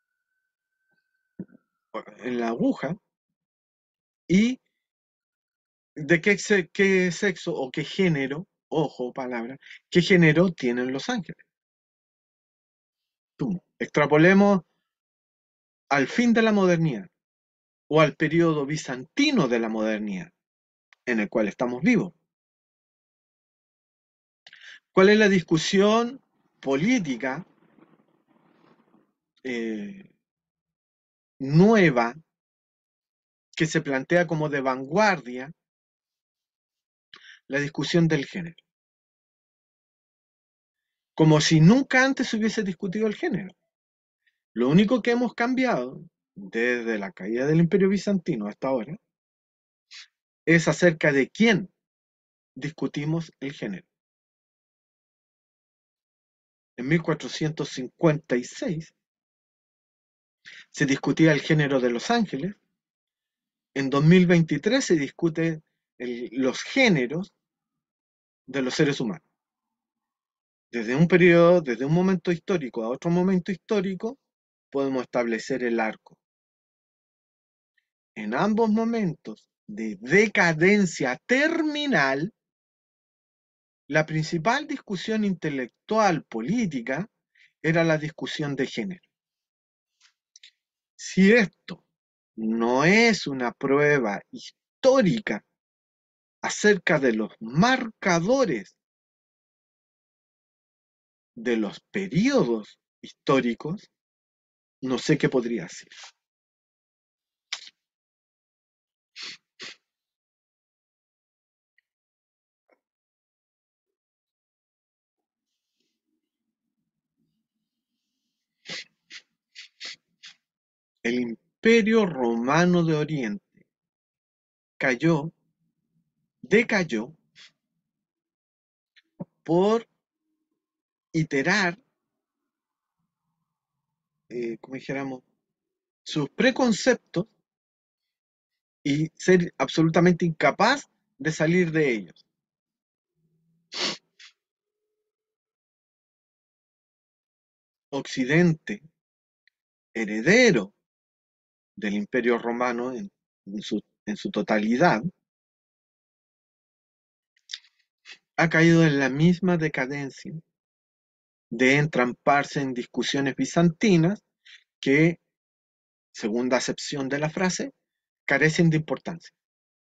en la aguja? ¿Y de qué sexo o qué género, ojo, palabra, qué género tienen los ángeles? Tú, extrapolemos al fin de la modernidad o al periodo bizantino de la modernidad en el cual estamos vivos. ¿Cuál es la discusión política eh, nueva que se plantea como de vanguardia? La discusión del género. Como si nunca antes se hubiese discutido el género. Lo único que hemos cambiado desde la caída del Imperio Bizantino hasta ahora es acerca de quién discutimos el género. En 1456 se discutía el género de los ángeles. En 2023 se discute los géneros de los seres humanos. Desde un periodo, desde un momento histórico a otro momento histórico, podemos establecer el arco. En ambos momentos de decadencia terminal, la principal discusión intelectual política era la discusión de género. Si esto no es una prueba histórica acerca de los marcadores de los periodos históricos, no sé qué podría ser. El Imperio Romano de Oriente cayó, decayó por iterar, como dijéramos, sus preconceptos y ser absolutamente incapaz de salir de ellos. Occidente, heredero del Imperio Romano en su totalidad, ha caído en la misma decadencia de entramparse en discusiones bizantinas que, segunda acepción de la frase, carecen de importancia.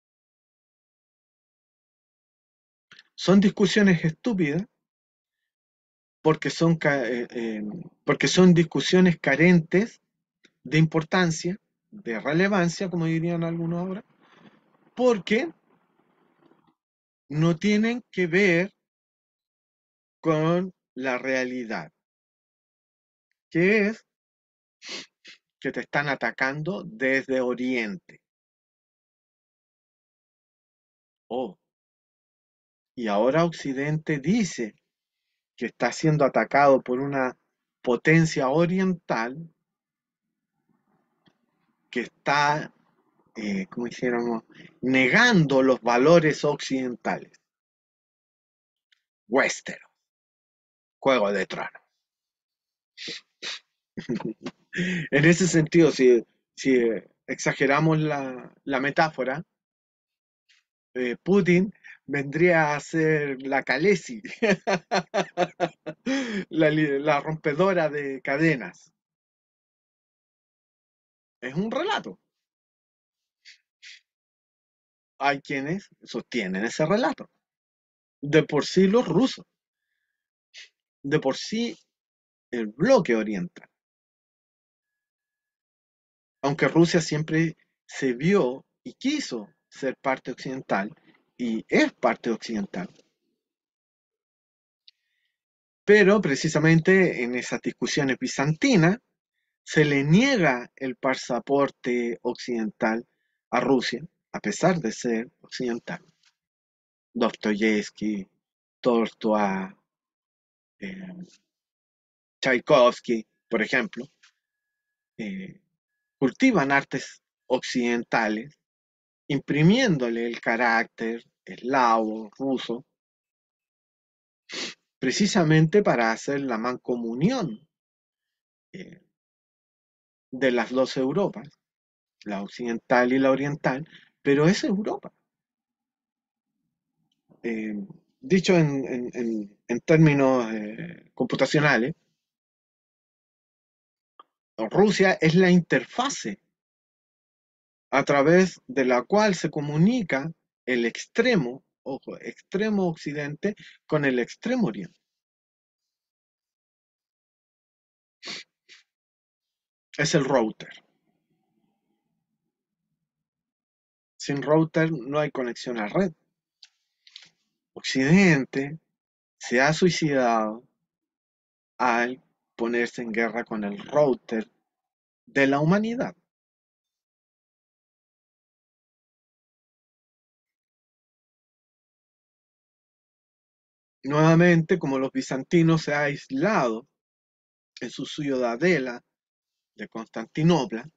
Son discusiones estúpidas porque porque son discusiones carentes de importancia, de relevancia, como dirían algunos ahora, porque no tienen que ver con la realidad, que es que te están atacando desde Oriente. Oh, y ahora Occidente dice que está siendo atacado por una potencia oriental que está, como dijéramos, negando los valores occidentales. Westeros, Juego de Tronos. En ese sentido, si exageramos la metáfora, Putin vendría a ser la Khaleesi, la rompedora de cadenas. Es un relato. Hay quienes sostienen ese relato. De por sí los rusos, de por sí el bloque oriental. Aunque Rusia siempre se vio y quiso ser parte occidental y es parte occidental, pero precisamente en esas discusiones bizantinas se le niega el pasaporte occidental a Rusia, a pesar de ser occidental. Dostoyevsky, Tolstoy, eh, Tchaikovsky, por ejemplo, eh, cultivan artes occidentales, imprimiéndole el carácter eslavo, ruso, precisamente para hacer la mancomunión eh, de las dos Europas, la occidental y la oriental, pero es Europa. Eh, Dicho en términos computacionales, Rusia es la interfase a través de la cual se comunica el extremo, ojo, extremo occidente con el extremo oriente. Es el router. Sin router no hay conexión a red. Occidente se ha suicidado al ponerse en guerra con el router de la humanidad. Nuevamente, como los bizantinos se ha aislado en su ciudadela de Constantinopla,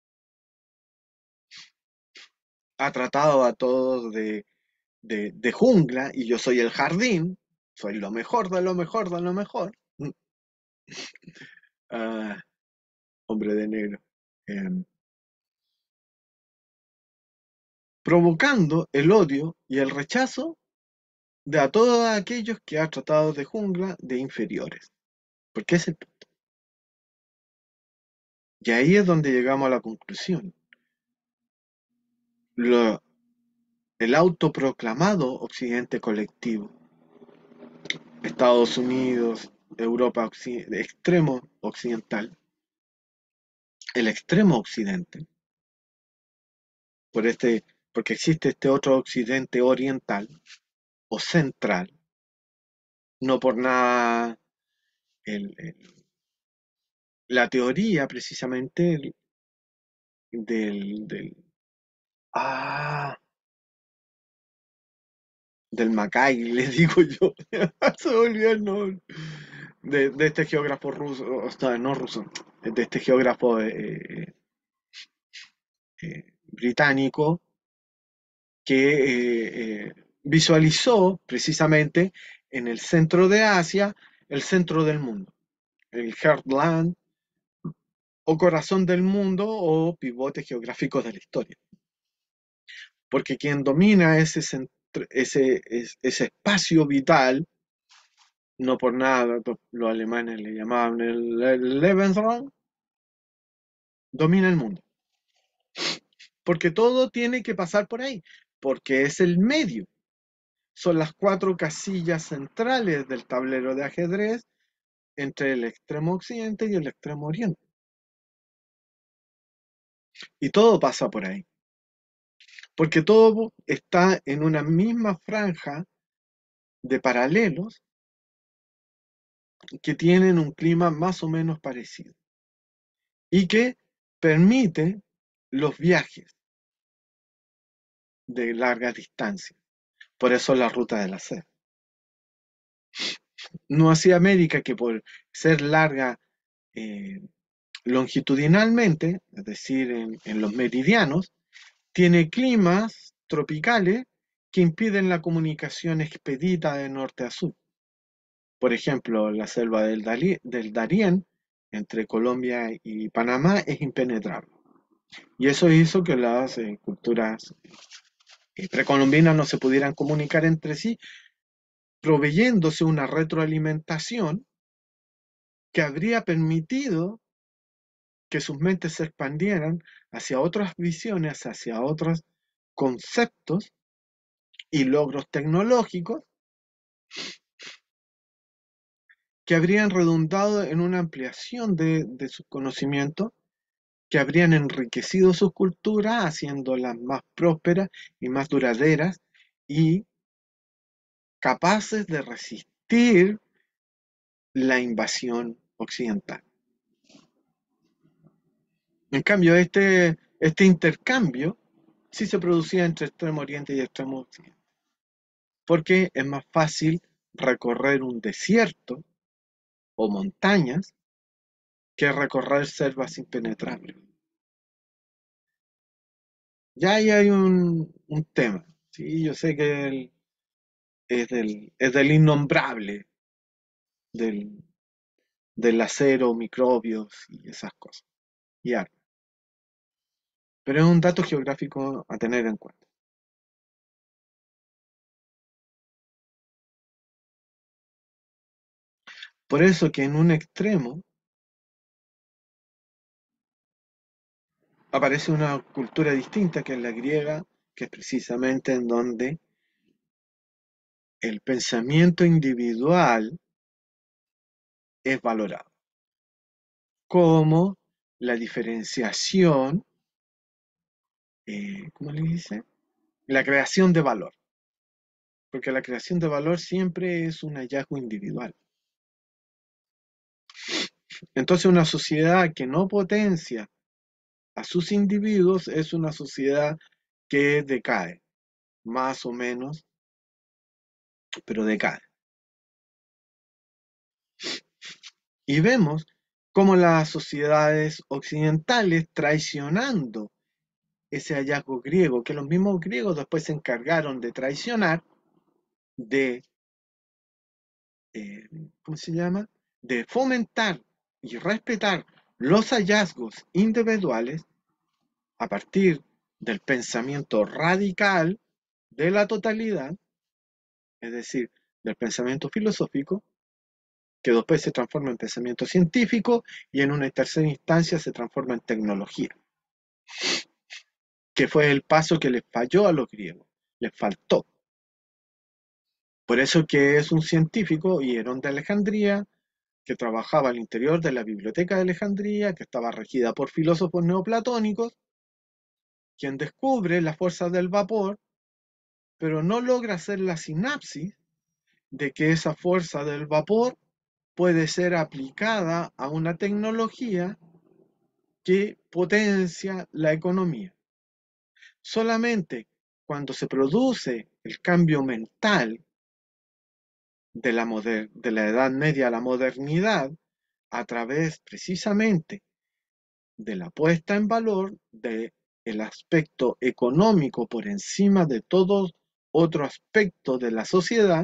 ha tratado a todos de jungla y yo soy el jardín, soy lo mejor de lo mejor de lo mejor. Ah, hombre de negro. Em, Provocando el odio y el rechazo de a todos aquellos que ha tratado de jungla de inferiores. Porque es y ahí es donde llegamos a la conclusión. lo- el autoproclamado Occidente colectivo, Estados Unidos, Europa extremo occidental, el extremo occidente, por porque existe este otro occidente oriental o central, no por nada la teoría precisamente del, del, ah, del Macay, le digo yo, se me olvidó el nombre, de este geógrafo ruso, o sea, no ruso, de este geógrafo británico que visualizó precisamente en el centro de Asia el centro del mundo, el Heartland o corazón del mundo o pivote geográfico de la historia. Porque quien domina ese espacio vital, no por nada los alemanes le llamaban el Lebensraum, domina el mundo. Porque todo tiene que pasar por ahí, porque es el medio. Son las cuatro casillas centrales del tablero de ajedrez entre el extremo occidente y el extremo oriente. Y todo pasa por ahí. Porque todo está en una misma franja de paralelos que tienen un clima más o menos parecido y que permite los viajes de larga distancia. Por eso la ruta de la seda. No así América, que por ser larga eh, longitudinalmente, es decir, en los meridianos, tiene climas tropicales que impiden la comunicación expedita de norte a sur. Por ejemplo, la selva del Darién, entre Colombia y Panamá, es impenetrable. Y eso hizo que las culturas precolombinas no se pudieran comunicar entre sí, proveyéndose una retroalimentación que habría permitido que sus mentes se expandieran hacia otras visiones, hacia otros conceptos y logros tecnológicos que habrían redundado en una ampliación de sus conocimientos, que habrían enriquecido sus culturas, haciéndolas más prósperas y más duraderas y capaces de resistir la invasión occidental. En cambio, este intercambio sí se producía entre extremo oriente y extremo occidente, porque es más fácil recorrer un desierto o montañas que recorrer selvas impenetrables. Ya ahí hay un tema, ¿sí? Yo sé que es del innombrable, del, del acero, microbios y esas cosas, y armas. Pero es un dato geográfico a tener en cuenta. Por eso que en un extremo aparece una cultura distinta que es la griega, que es precisamente en donde el pensamiento individual es valorado, como la diferenciación, ¿cómo le dice? La creación de valor, porque la creación de valor siempre es un hallazgo individual. Entonces una sociedad que no potencia a sus individuos es una sociedad que decae, más o menos, pero decae. Y vemos cómo las sociedades occidentales, traicionando ese hallazgo griego, que los mismos griegos después se encargaron de traicionar, de, eh, ¿cómo se llama? De fomentar y respetar los hallazgos individuales a partir del pensamiento radical de la totalidad, es decir, del pensamiento filosófico, que después se transforma en pensamiento científico y en una tercera instancia se transforma en tecnología, que fue el paso que les falló a los griegos, les faltó. Por eso que es un científico, Hierón de Alejandría, que trabajaba al interior de la biblioteca de Alejandría, que estaba regida por filósofos neoplatónicos, quien descubre la fuerza del vapor, pero no logra hacer la sinapsis de que esa fuerza del vapor puede ser aplicada a una tecnología que potencia la economía. Solamente cuando se produce el cambio mental de la Edad Media a la modernidad, a través precisamente de la puesta en valor del aspecto económico por encima de todo otro aspecto de la sociedad,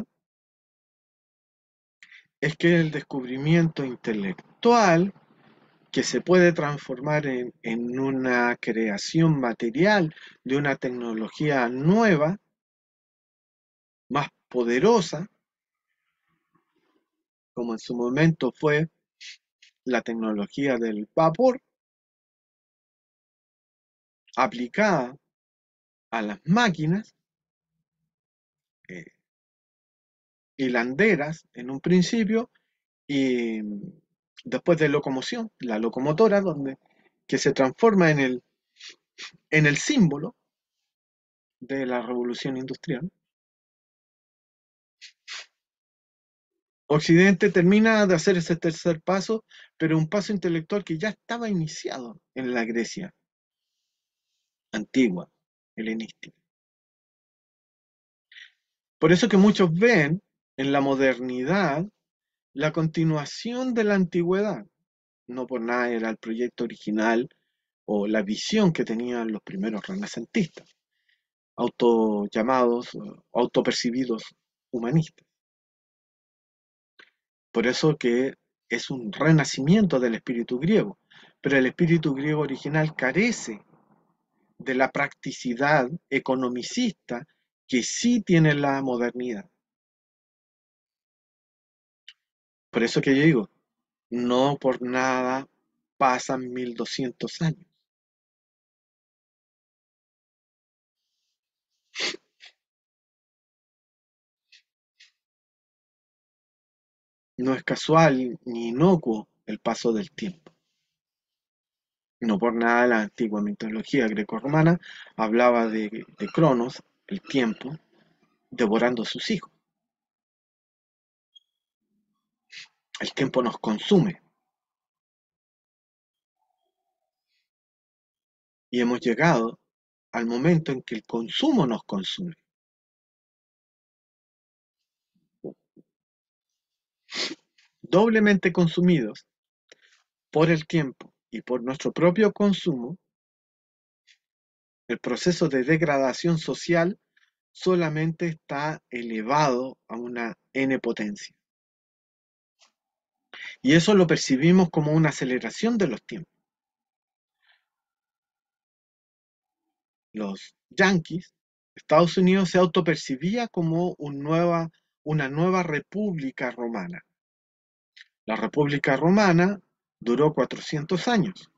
es que el descubrimiento intelectual que se puede transformar en una creación material de una tecnología nueva, más poderosa, como en su momento fue la tecnología del vapor, aplicada a las máquinas eh, hilanderas en un principio y después de locomoción, la locomotora, que se transforma en el símbolo de la revolución industrial. Occidente termina de hacer ese tercer paso, pero un paso intelectual que ya estaba iniciado en la Grecia antigua, helenística. Por eso que muchos ven en la modernidad la continuación de la antigüedad. No por nada era el proyecto original o la visión que tenían los primeros renacentistas, auto llamados, autopercibidos humanistas. Por eso que es un renacimiento del espíritu griego, pero el espíritu griego original carece de la practicidad economicista que sí tiene la modernidad. Por eso que yo digo, no por nada pasan 1200 años. No es casual ni inocuo el paso del tiempo. No por nada la antigua mitología grecorromana hablaba de Cronos, el tiempo, devorando a sus hijos. El tiempo nos consume y hemos llegado al momento en que el consumo nos consume. Doblemente consumidos por el tiempo y por nuestro propio consumo, el proceso de degradación social solamente está elevado a una n potencia. Y eso lo percibimos como una aceleración de los tiempos. Los yanquis, Estados Unidos se autopercibía como una nueva república romana. La república romana duró 400 años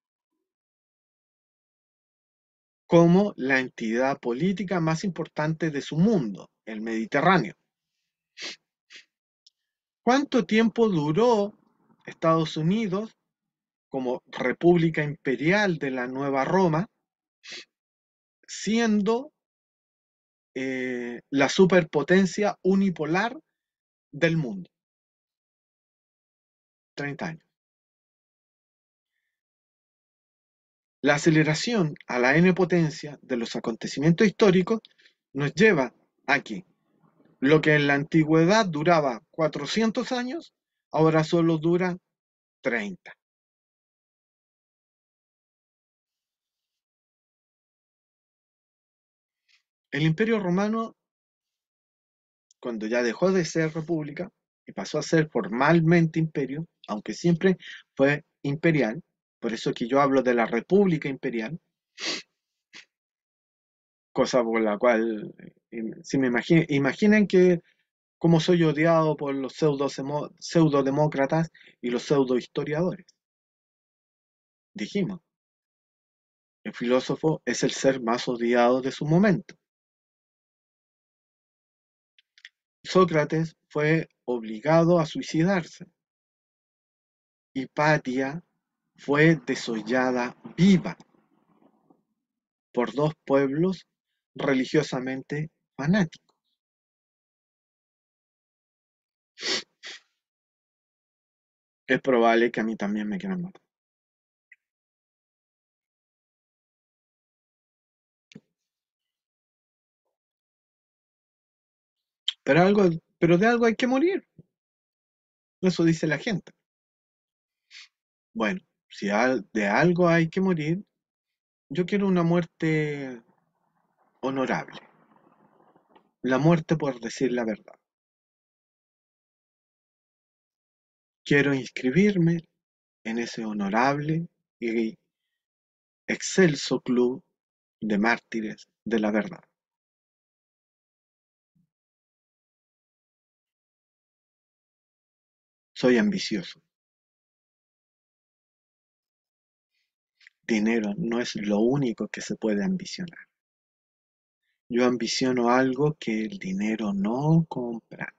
como la entidad política más importante de su mundo, el Mediterráneo. ¿Cuánto tiempo duró Estados Unidos como república imperial de la Nueva Roma, siendo la superpotencia unipolar del mundo? 30 años. La aceleración a la n potencia de los acontecimientos históricos nos lleva a que lo que en la antigüedad duraba 400 años, ahora solo dura 30. El Imperio Romano, cuando ya dejó de ser república y pasó a ser formalmente imperio, aunque siempre fue imperial, por eso que yo hablo de la república imperial, cosa por la cual, si me imaginen que cómo soy odiado por los pseudodemócratas y los pseudohistoriadores. Dijimos, El filósofo es el ser más odiado de su momento. Sócrates fue obligado a suicidarse. Hipatia fue desollada viva por dos pueblos religiosamente fanáticos. Es probable que a mí también me quieran matar. Pero, algo, pero de algo hay que morir. Eso dice la gente. Bueno, si de algo hay que morir, yo quiero una muerte honorable. La muerte por decir la verdad. Quiero inscribirme en ese honorable y excelso club de mártires de la verdad. Soy ambicioso. Dinero no es lo único que se puede ambicionar. Yo ambiciono algo que el dinero no compra.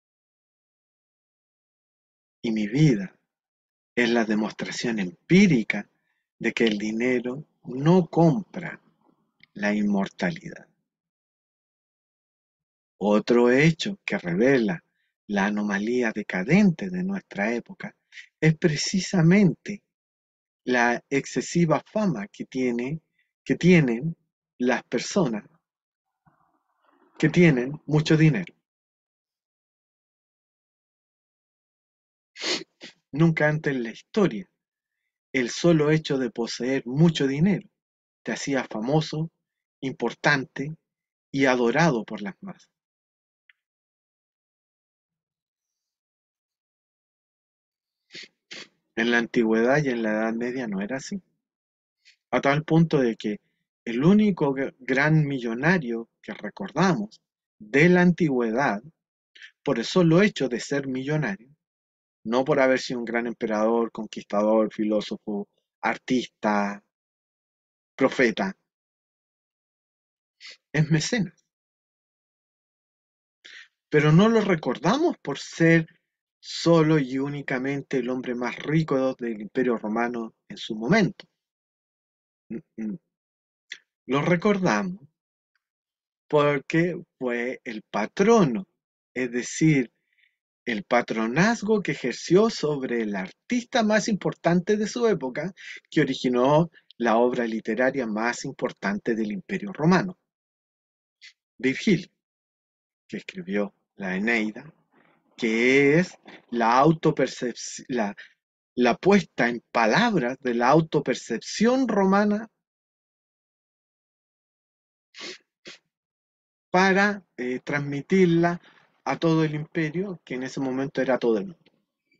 Y mi vida es la demostración empírica de que el dinero no compra la inmortalidad. Otro hecho que revela la anomalía decadente de nuestra época es precisamente la excesiva fama que tienen las personas que tienen mucho dinero. Nunca antes en la historia el solo hecho de poseer mucho dinero te hacía famoso, importante y adorado por las masas. En la antigüedad y en la Edad Media no era así, a tal punto de que el único gran millonario que recordamos de la antigüedad, por el solo hecho de ser millonario, no por haber sido un gran emperador, conquistador, filósofo, artista, profeta, es Mecenas. Pero no lo recordamos por ser solo y únicamente el hombre más rico del Imperio Romano en su momento. Mm, mm. Lo recordamos porque fue el patrono, es decir, el patronazgo que ejerció sobre el artista más importante de su época, que originó la obra literaria más importante del Imperio Romano, Virgilio, que escribió la Eneida, que es la autopercepción, la puesta en palabras de la autopercepción romana para transmitirla a todo el imperio, que en ese momento era todo el mundo.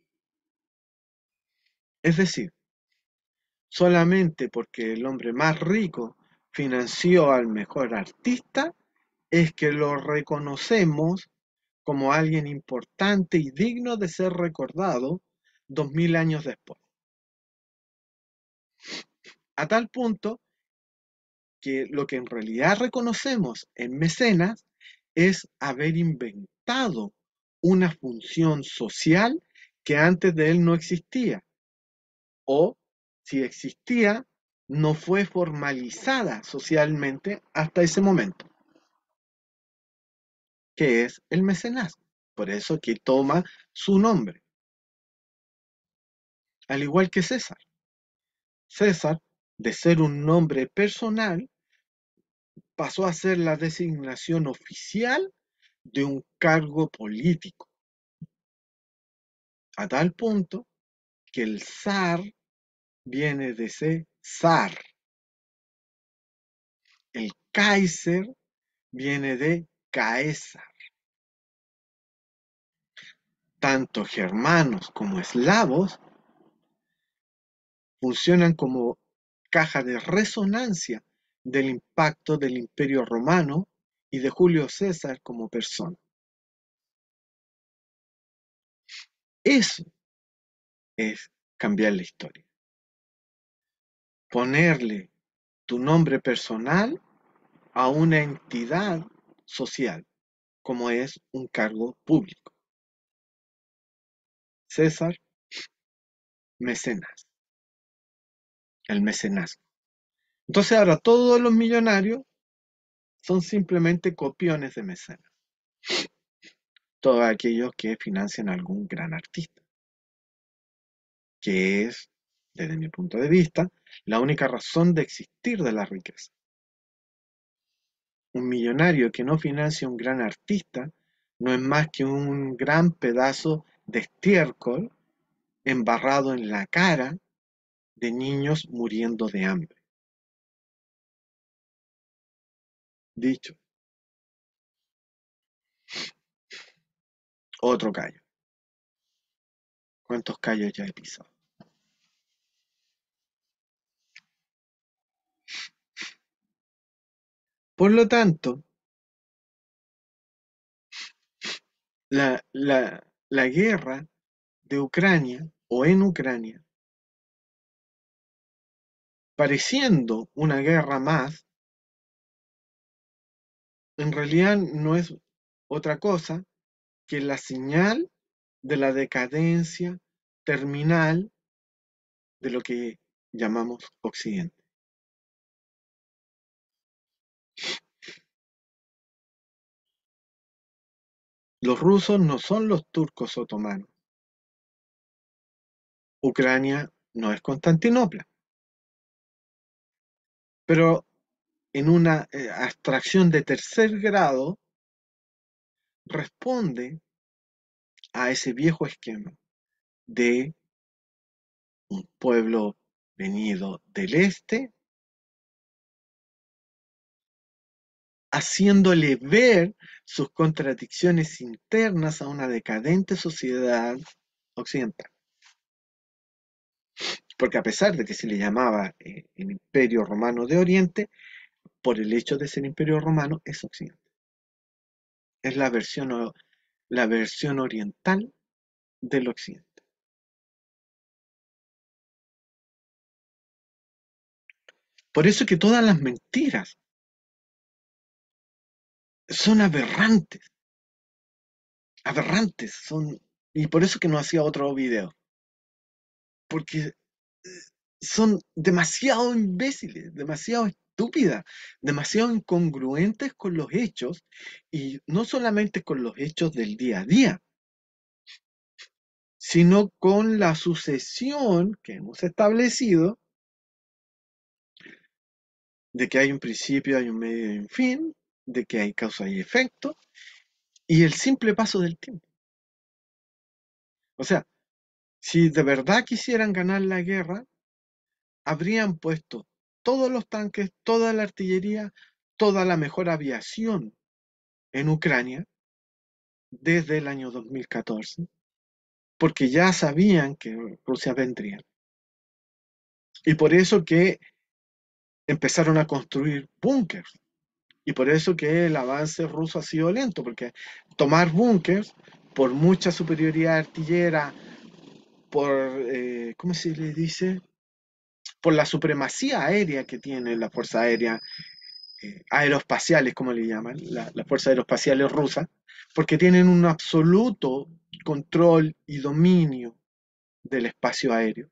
Es decir, solamente porque el hombre más rico financió al mejor artista, es que lo reconocemos como alguien importante y digno de ser recordado 2000 años después. A tal punto que lo que en realidad reconocemos en Mecenas es haber inventado una función social que antes de él no existía, o si existía, no fue formalizada socialmente hasta ese momento, que es el mecenazgo. Por eso que toma su nombre, al igual que César. César, de ser un nombre personal, pasó a ser la designación oficial de un cargo político, a tal punto que el zar viene de ser zar, el Kaiser viene de Caesar. Tanto germanos como eslavos funcionan como caja de resonancia del impacto del Imperio Romano y de Julio César como persona. Eso es cambiar la historia. Ponerle tu nombre personal a una entidad social, como es un cargo público. César Mecenas, el mecenazgo. Entonces ahora todos los millonarios son simplemente copiones de mecenas, todos aquellos que financian a algún gran artista, que es, desde mi punto de vista, la única razón de existir de la riqueza. Un millonario que no financia un gran artista no es más que un gran pedazo de estiércol embarrado en la cara de niños muriendo de hambre. Dicho, otro callo. ¿Cuántos callos ya he pisado? Por lo tanto, la guerra de Ucrania o en Ucrania, pareciendo una guerra más, en realidad no es otra cosa que la señal de la decadencia terminal de lo que llamamos Occidente. Los rusos no son los turcos otomanos. Ucrania no es Constantinopla, pero en una abstracción de tercer grado responde a ese viejo esquema de un pueblo venido del este, haciéndole ver sus contradicciones internas a una decadente sociedad occidental. Porque a pesar de que se le llamaba el Imperio Romano de Oriente, por el hecho de ser Imperio Romano, es Occidente. Es la versión oriental del Occidente. Por eso que todas las mentiras son aberrantes, y por eso que no hacía otro video, porque son demasiado imbéciles, demasiado estúpidas, demasiado incongruentes con los hechos, y no solamente con los hechos del día a día, sino con la sucesión que hemos establecido de que hay un principio, hay un medio y un fin, de que hay causa y efecto, y el simple paso del tiempo. O sea, si de verdad quisieran ganar la guerra, habrían puesto todos los tanques, toda la artillería, toda la mejor aviación en Ucrania desde el año 2014, porque ya sabían que Rusia vendría. Y por eso que empezaron a construir búnkers. Y por eso que el avance ruso ha sido lento, porque tomar búnkers, por mucha superioridad artillera, por, ¿cómo se le dice? Por la supremacía aérea que tiene la Fuerza Aérea, aeroespaciales, como le llaman, las fuerzas aeroespaciales rusas, porque tienen un absoluto control y dominio del espacio aéreo.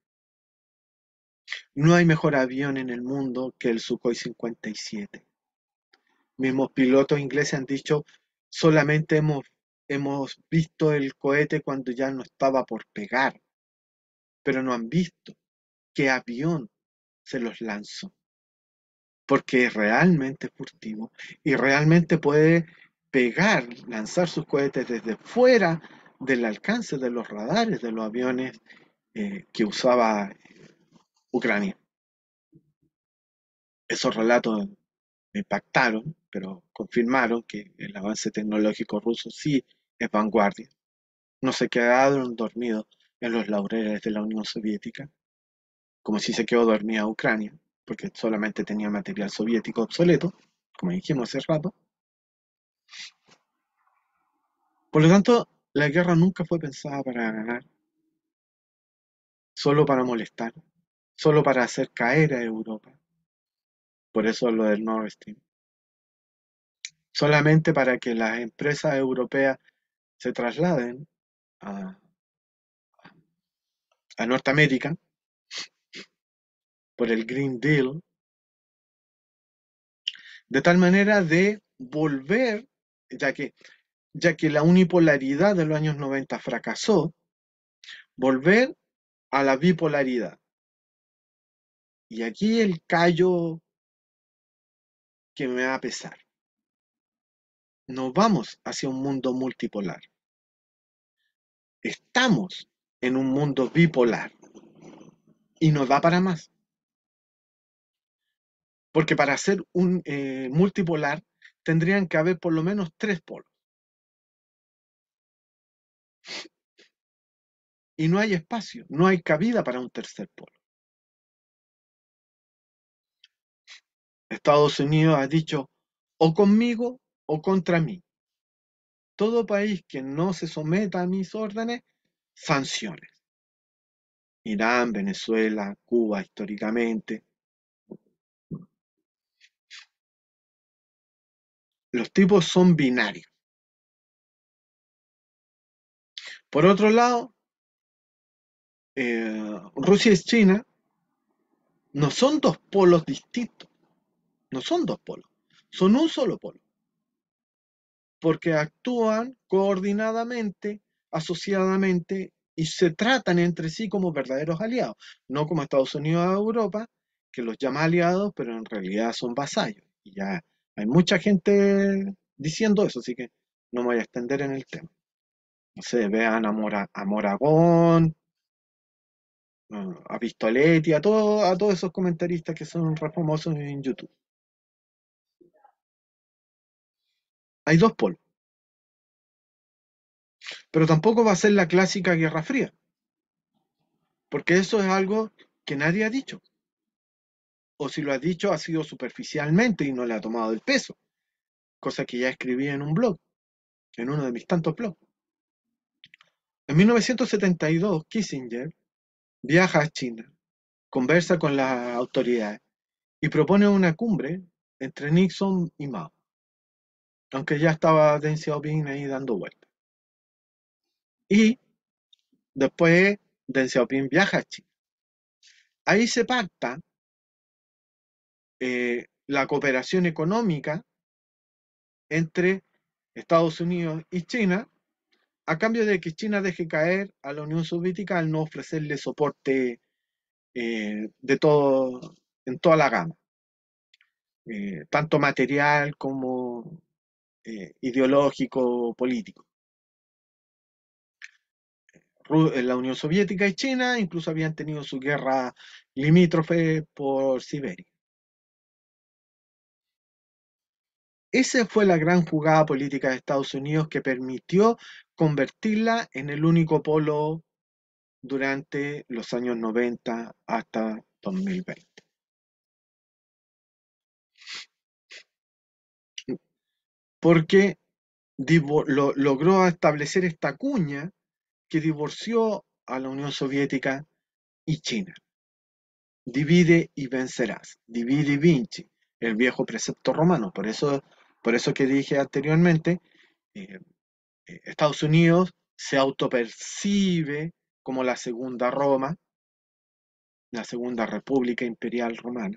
No hay mejor avión en el mundo que el Sukhoi 57. Mismos pilotos ingleses han dicho, solamente hemos visto el cohete cuando ya no estaba por pegar, pero no han visto qué avión se los lanzó, porque es realmente furtivo y realmente puede pegar, lanzar sus cohetes desde fuera del alcance de los radares de los aviones que usaba Ucrania. Esos relatos me impactaron, pero confirmaron que el avance tecnológico ruso sí es vanguardia. No se quedaron dormidos en los laureles de la Unión Soviética, como si se quedó dormida Ucrania, porque solamente tenía material soviético obsoleto, como dijimos hace rato. Por lo tanto, la guerra nunca fue pensada para ganar, solo para molestar, solo para hacer caer a Europa. Por eso lo del Nord Stream. Solamente para que las empresas europeas se trasladen a, a Norteamérica por el Green Deal, de tal manera de volver, ya que, ya que la unipolaridad de los años 90 fracasó, volver a la bipolaridad. Y aquí el callo que me va a pesar. No vamos hacia un mundo multipolar. Estamos en un mundo bipolar y no da para más. Porque para ser un multipolar tendrían que haber por lo menos tres polos. Y no hay espacio, no hay cabida para un tercer polo. Estados Unidos ha dicho o conmigo o contra mí. Todo país que no se someta a mis órdenes, sanciones. Irán, Venezuela, Cuba históricamente. Los tipos son binarios. Por otro lado, Rusia y China no son dos polos distintos, no son dos polos, son un solo polo, porque actúan coordinadamente, asociadamente y se tratan entre sí como verdaderos aliados, no como Estados Unidos a Europa, que los llama aliados, pero en realidad son vasallos. Y ya hay mucha gente diciendo eso, así que no me voy a extender en el tema. No sé, vean a Moragón, a Pistoletti, a todos esos comentaristas que son re famosos en YouTube. Hay dos polos, pero tampoco va a ser la clásica Guerra Fría, porque eso es algo que nadie ha dicho, o si lo ha dicho ha sido superficialmente y no le ha tomado el peso, cosa que ya escribí en un blog, en uno de mis tantos blogs. En 1972, Kissinger viaja a China, conversa con las autoridades y propone una cumbre entre Nixon y Mao, aunque ya estaba Deng Xiaoping ahí dando vueltas. Y después Deng Xiaoping viaja a China. Ahí se pacta la cooperación económica entre Estados Unidos y China, a cambio de que China deje caer a la Unión Soviética al no ofrecerle soporte de todo, en toda la gama, tanto material como ideológico, político. La Unión Soviética y China incluso habían tenido su guerra limítrofe por Siberia. Esa fue la gran jugada política de Estados Unidos que permitió convertirla en el único polo durante los años 90 hasta 2020. Porque logró establecer esta cuña que divorció a la Unión Soviética y China. Divide y vencerás, divide y vinci, el viejo precepto romano. Por eso que dije anteriormente, eh, Estados Unidos se autopercibe como la segunda Roma, la segunda República Imperial Romana,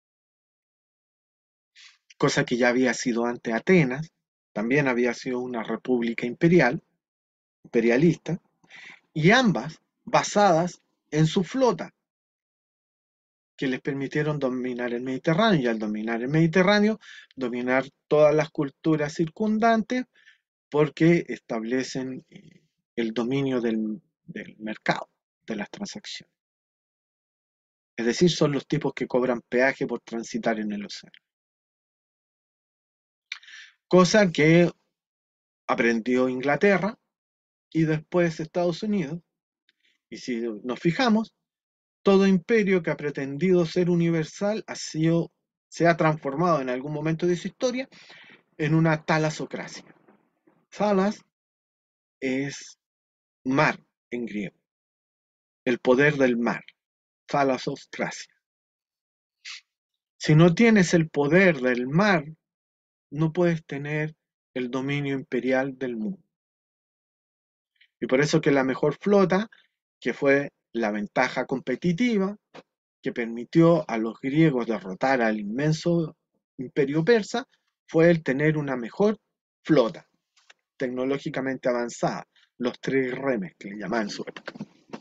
cosa que ya había sido ante Atenas, también había sido una república imperial, imperialista, y ambas basadas en su flota, que les permitieron dominar el Mediterráneo, y al dominar el Mediterráneo, dominar todas las culturas circundantes, porque establecen el dominio del mercado, de las transacciones. Es decir, son los tipos que cobran peaje por transitar en el océano. Cosa que aprendió Inglaterra y después Estados Unidos. Y si nos fijamos, todo imperio que ha pretendido ser universal se ha transformado en algún momento de su historia en una talasocracia. Talas es mar en griego, el poder del mar, talasocracia. Si no tienes el poder del mar, no puedes tener el dominio imperial del mundo. Y por eso que la mejor flota, que fue la ventaja competitiva, que permitió a los griegos derrotar al inmenso imperio persa, fue el tener una mejor flota tecnológicamente avanzada, los tres remes que le llamaban en su época.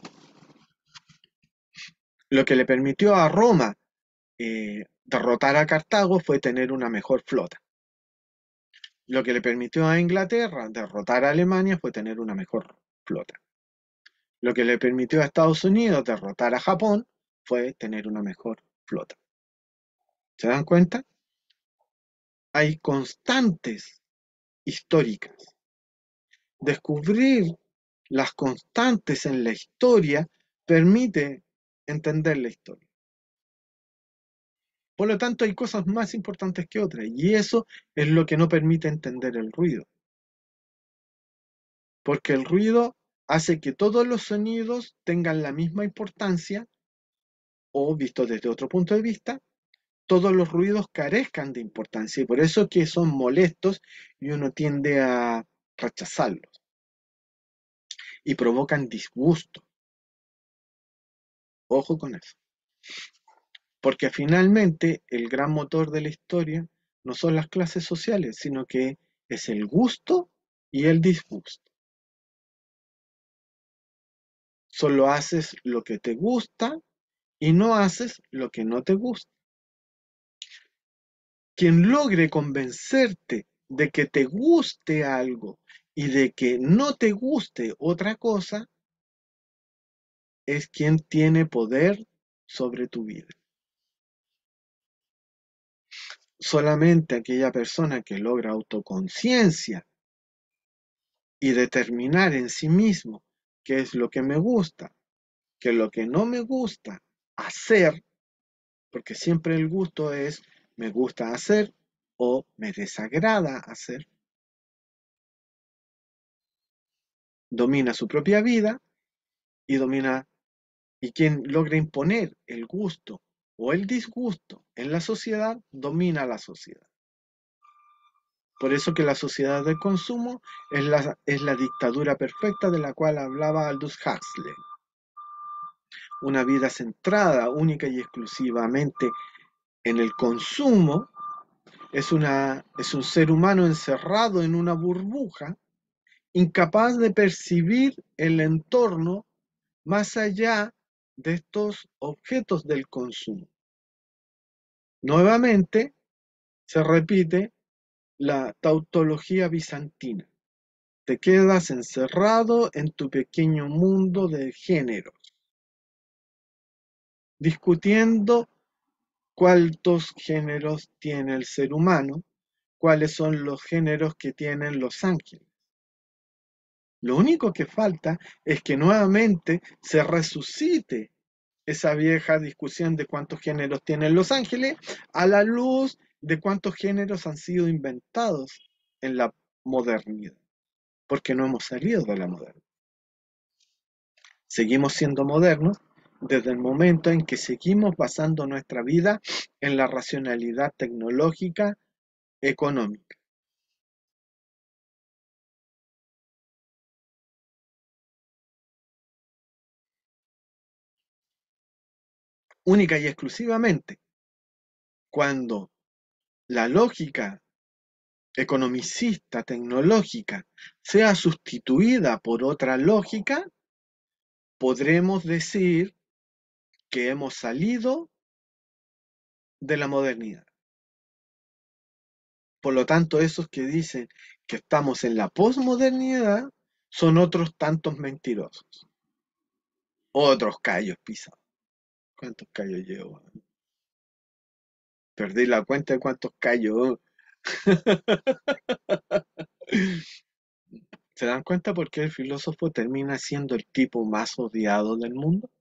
Lo que le permitió a Roma derrotar a Cartago fue tener una mejor flota. Lo que le permitió a Inglaterra derrotar a Alemania fue tener una mejor flota. Lo que le permitió a Estados Unidos derrotar a Japón fue tener una mejor flota. ¿Se dan cuenta? Hay constantes históricas. Descubrir las constantes en la historia permite entender la historia. Por lo tanto, hay cosas más importantes que otras, y eso es lo que no permite entender el ruido. Porque el ruido hace que todos los sonidos tengan la misma importancia, o visto desde otro punto de vista, todos los ruidos carezcan de importancia, y por eso es que son molestos y uno tiende a rechazarlos, y provocan disgusto. Ojo con eso. Porque finalmente el gran motor de la historia no son las clases sociales, sino que es el gusto y el disgusto. Solo haces lo que te gusta y no haces lo que no te gusta. Quien logre convencerte de que te guste algo y de que no te guste otra cosa, es quien tiene poder sobre tu vida. Solamente aquella persona que logra autoconciencia y determinar en sí mismo qué es lo que me gusta, qué es lo que no me gusta hacer, porque siempre el gusto es me gusta hacer o me desagrada hacer, domina su propia vida y domina, y quien logra imponer el gusto o el disgusto en la sociedad, domina la sociedad. Por eso que la sociedad del consumo es la dictadura perfecta de la cual hablaba Aldous Huxley. Una vida centrada única y exclusivamente en el consumo es un ser humano encerrado en una burbuja, incapaz de percibir el entorno más allá de estos objetos del consumo. Nuevamente se repite la tautología bizantina. Te quedas encerrado en tu pequeño mundo de géneros, discutiendo cuántos géneros tiene el ser humano, cuáles son los géneros que tienen los ángeles. Lo único que falta es que nuevamente se resucite esa vieja discusión de cuántos géneros tienen los ángeles a la luz de cuántos géneros han sido inventados en la modernidad, porque no hemos salido de la modernidad. Seguimos siendo modernos desde el momento en que seguimos basando nuestra vida en la racionalidad tecnológica económica. Única y exclusivamente cuando la lógica economicista tecnológica sea sustituida por otra lógica, podremos decir que hemos salido de la modernidad. Por lo tanto, esos que dicen que estamos en la posmodernidad son otros tantos mentirosos, otros callos pisados. ¿Cuántos callos llevo? Perdí la cuenta de cuántos callos. ¿Se dan cuenta por qué el filósofo termina siendo el tipo más odiado del mundo?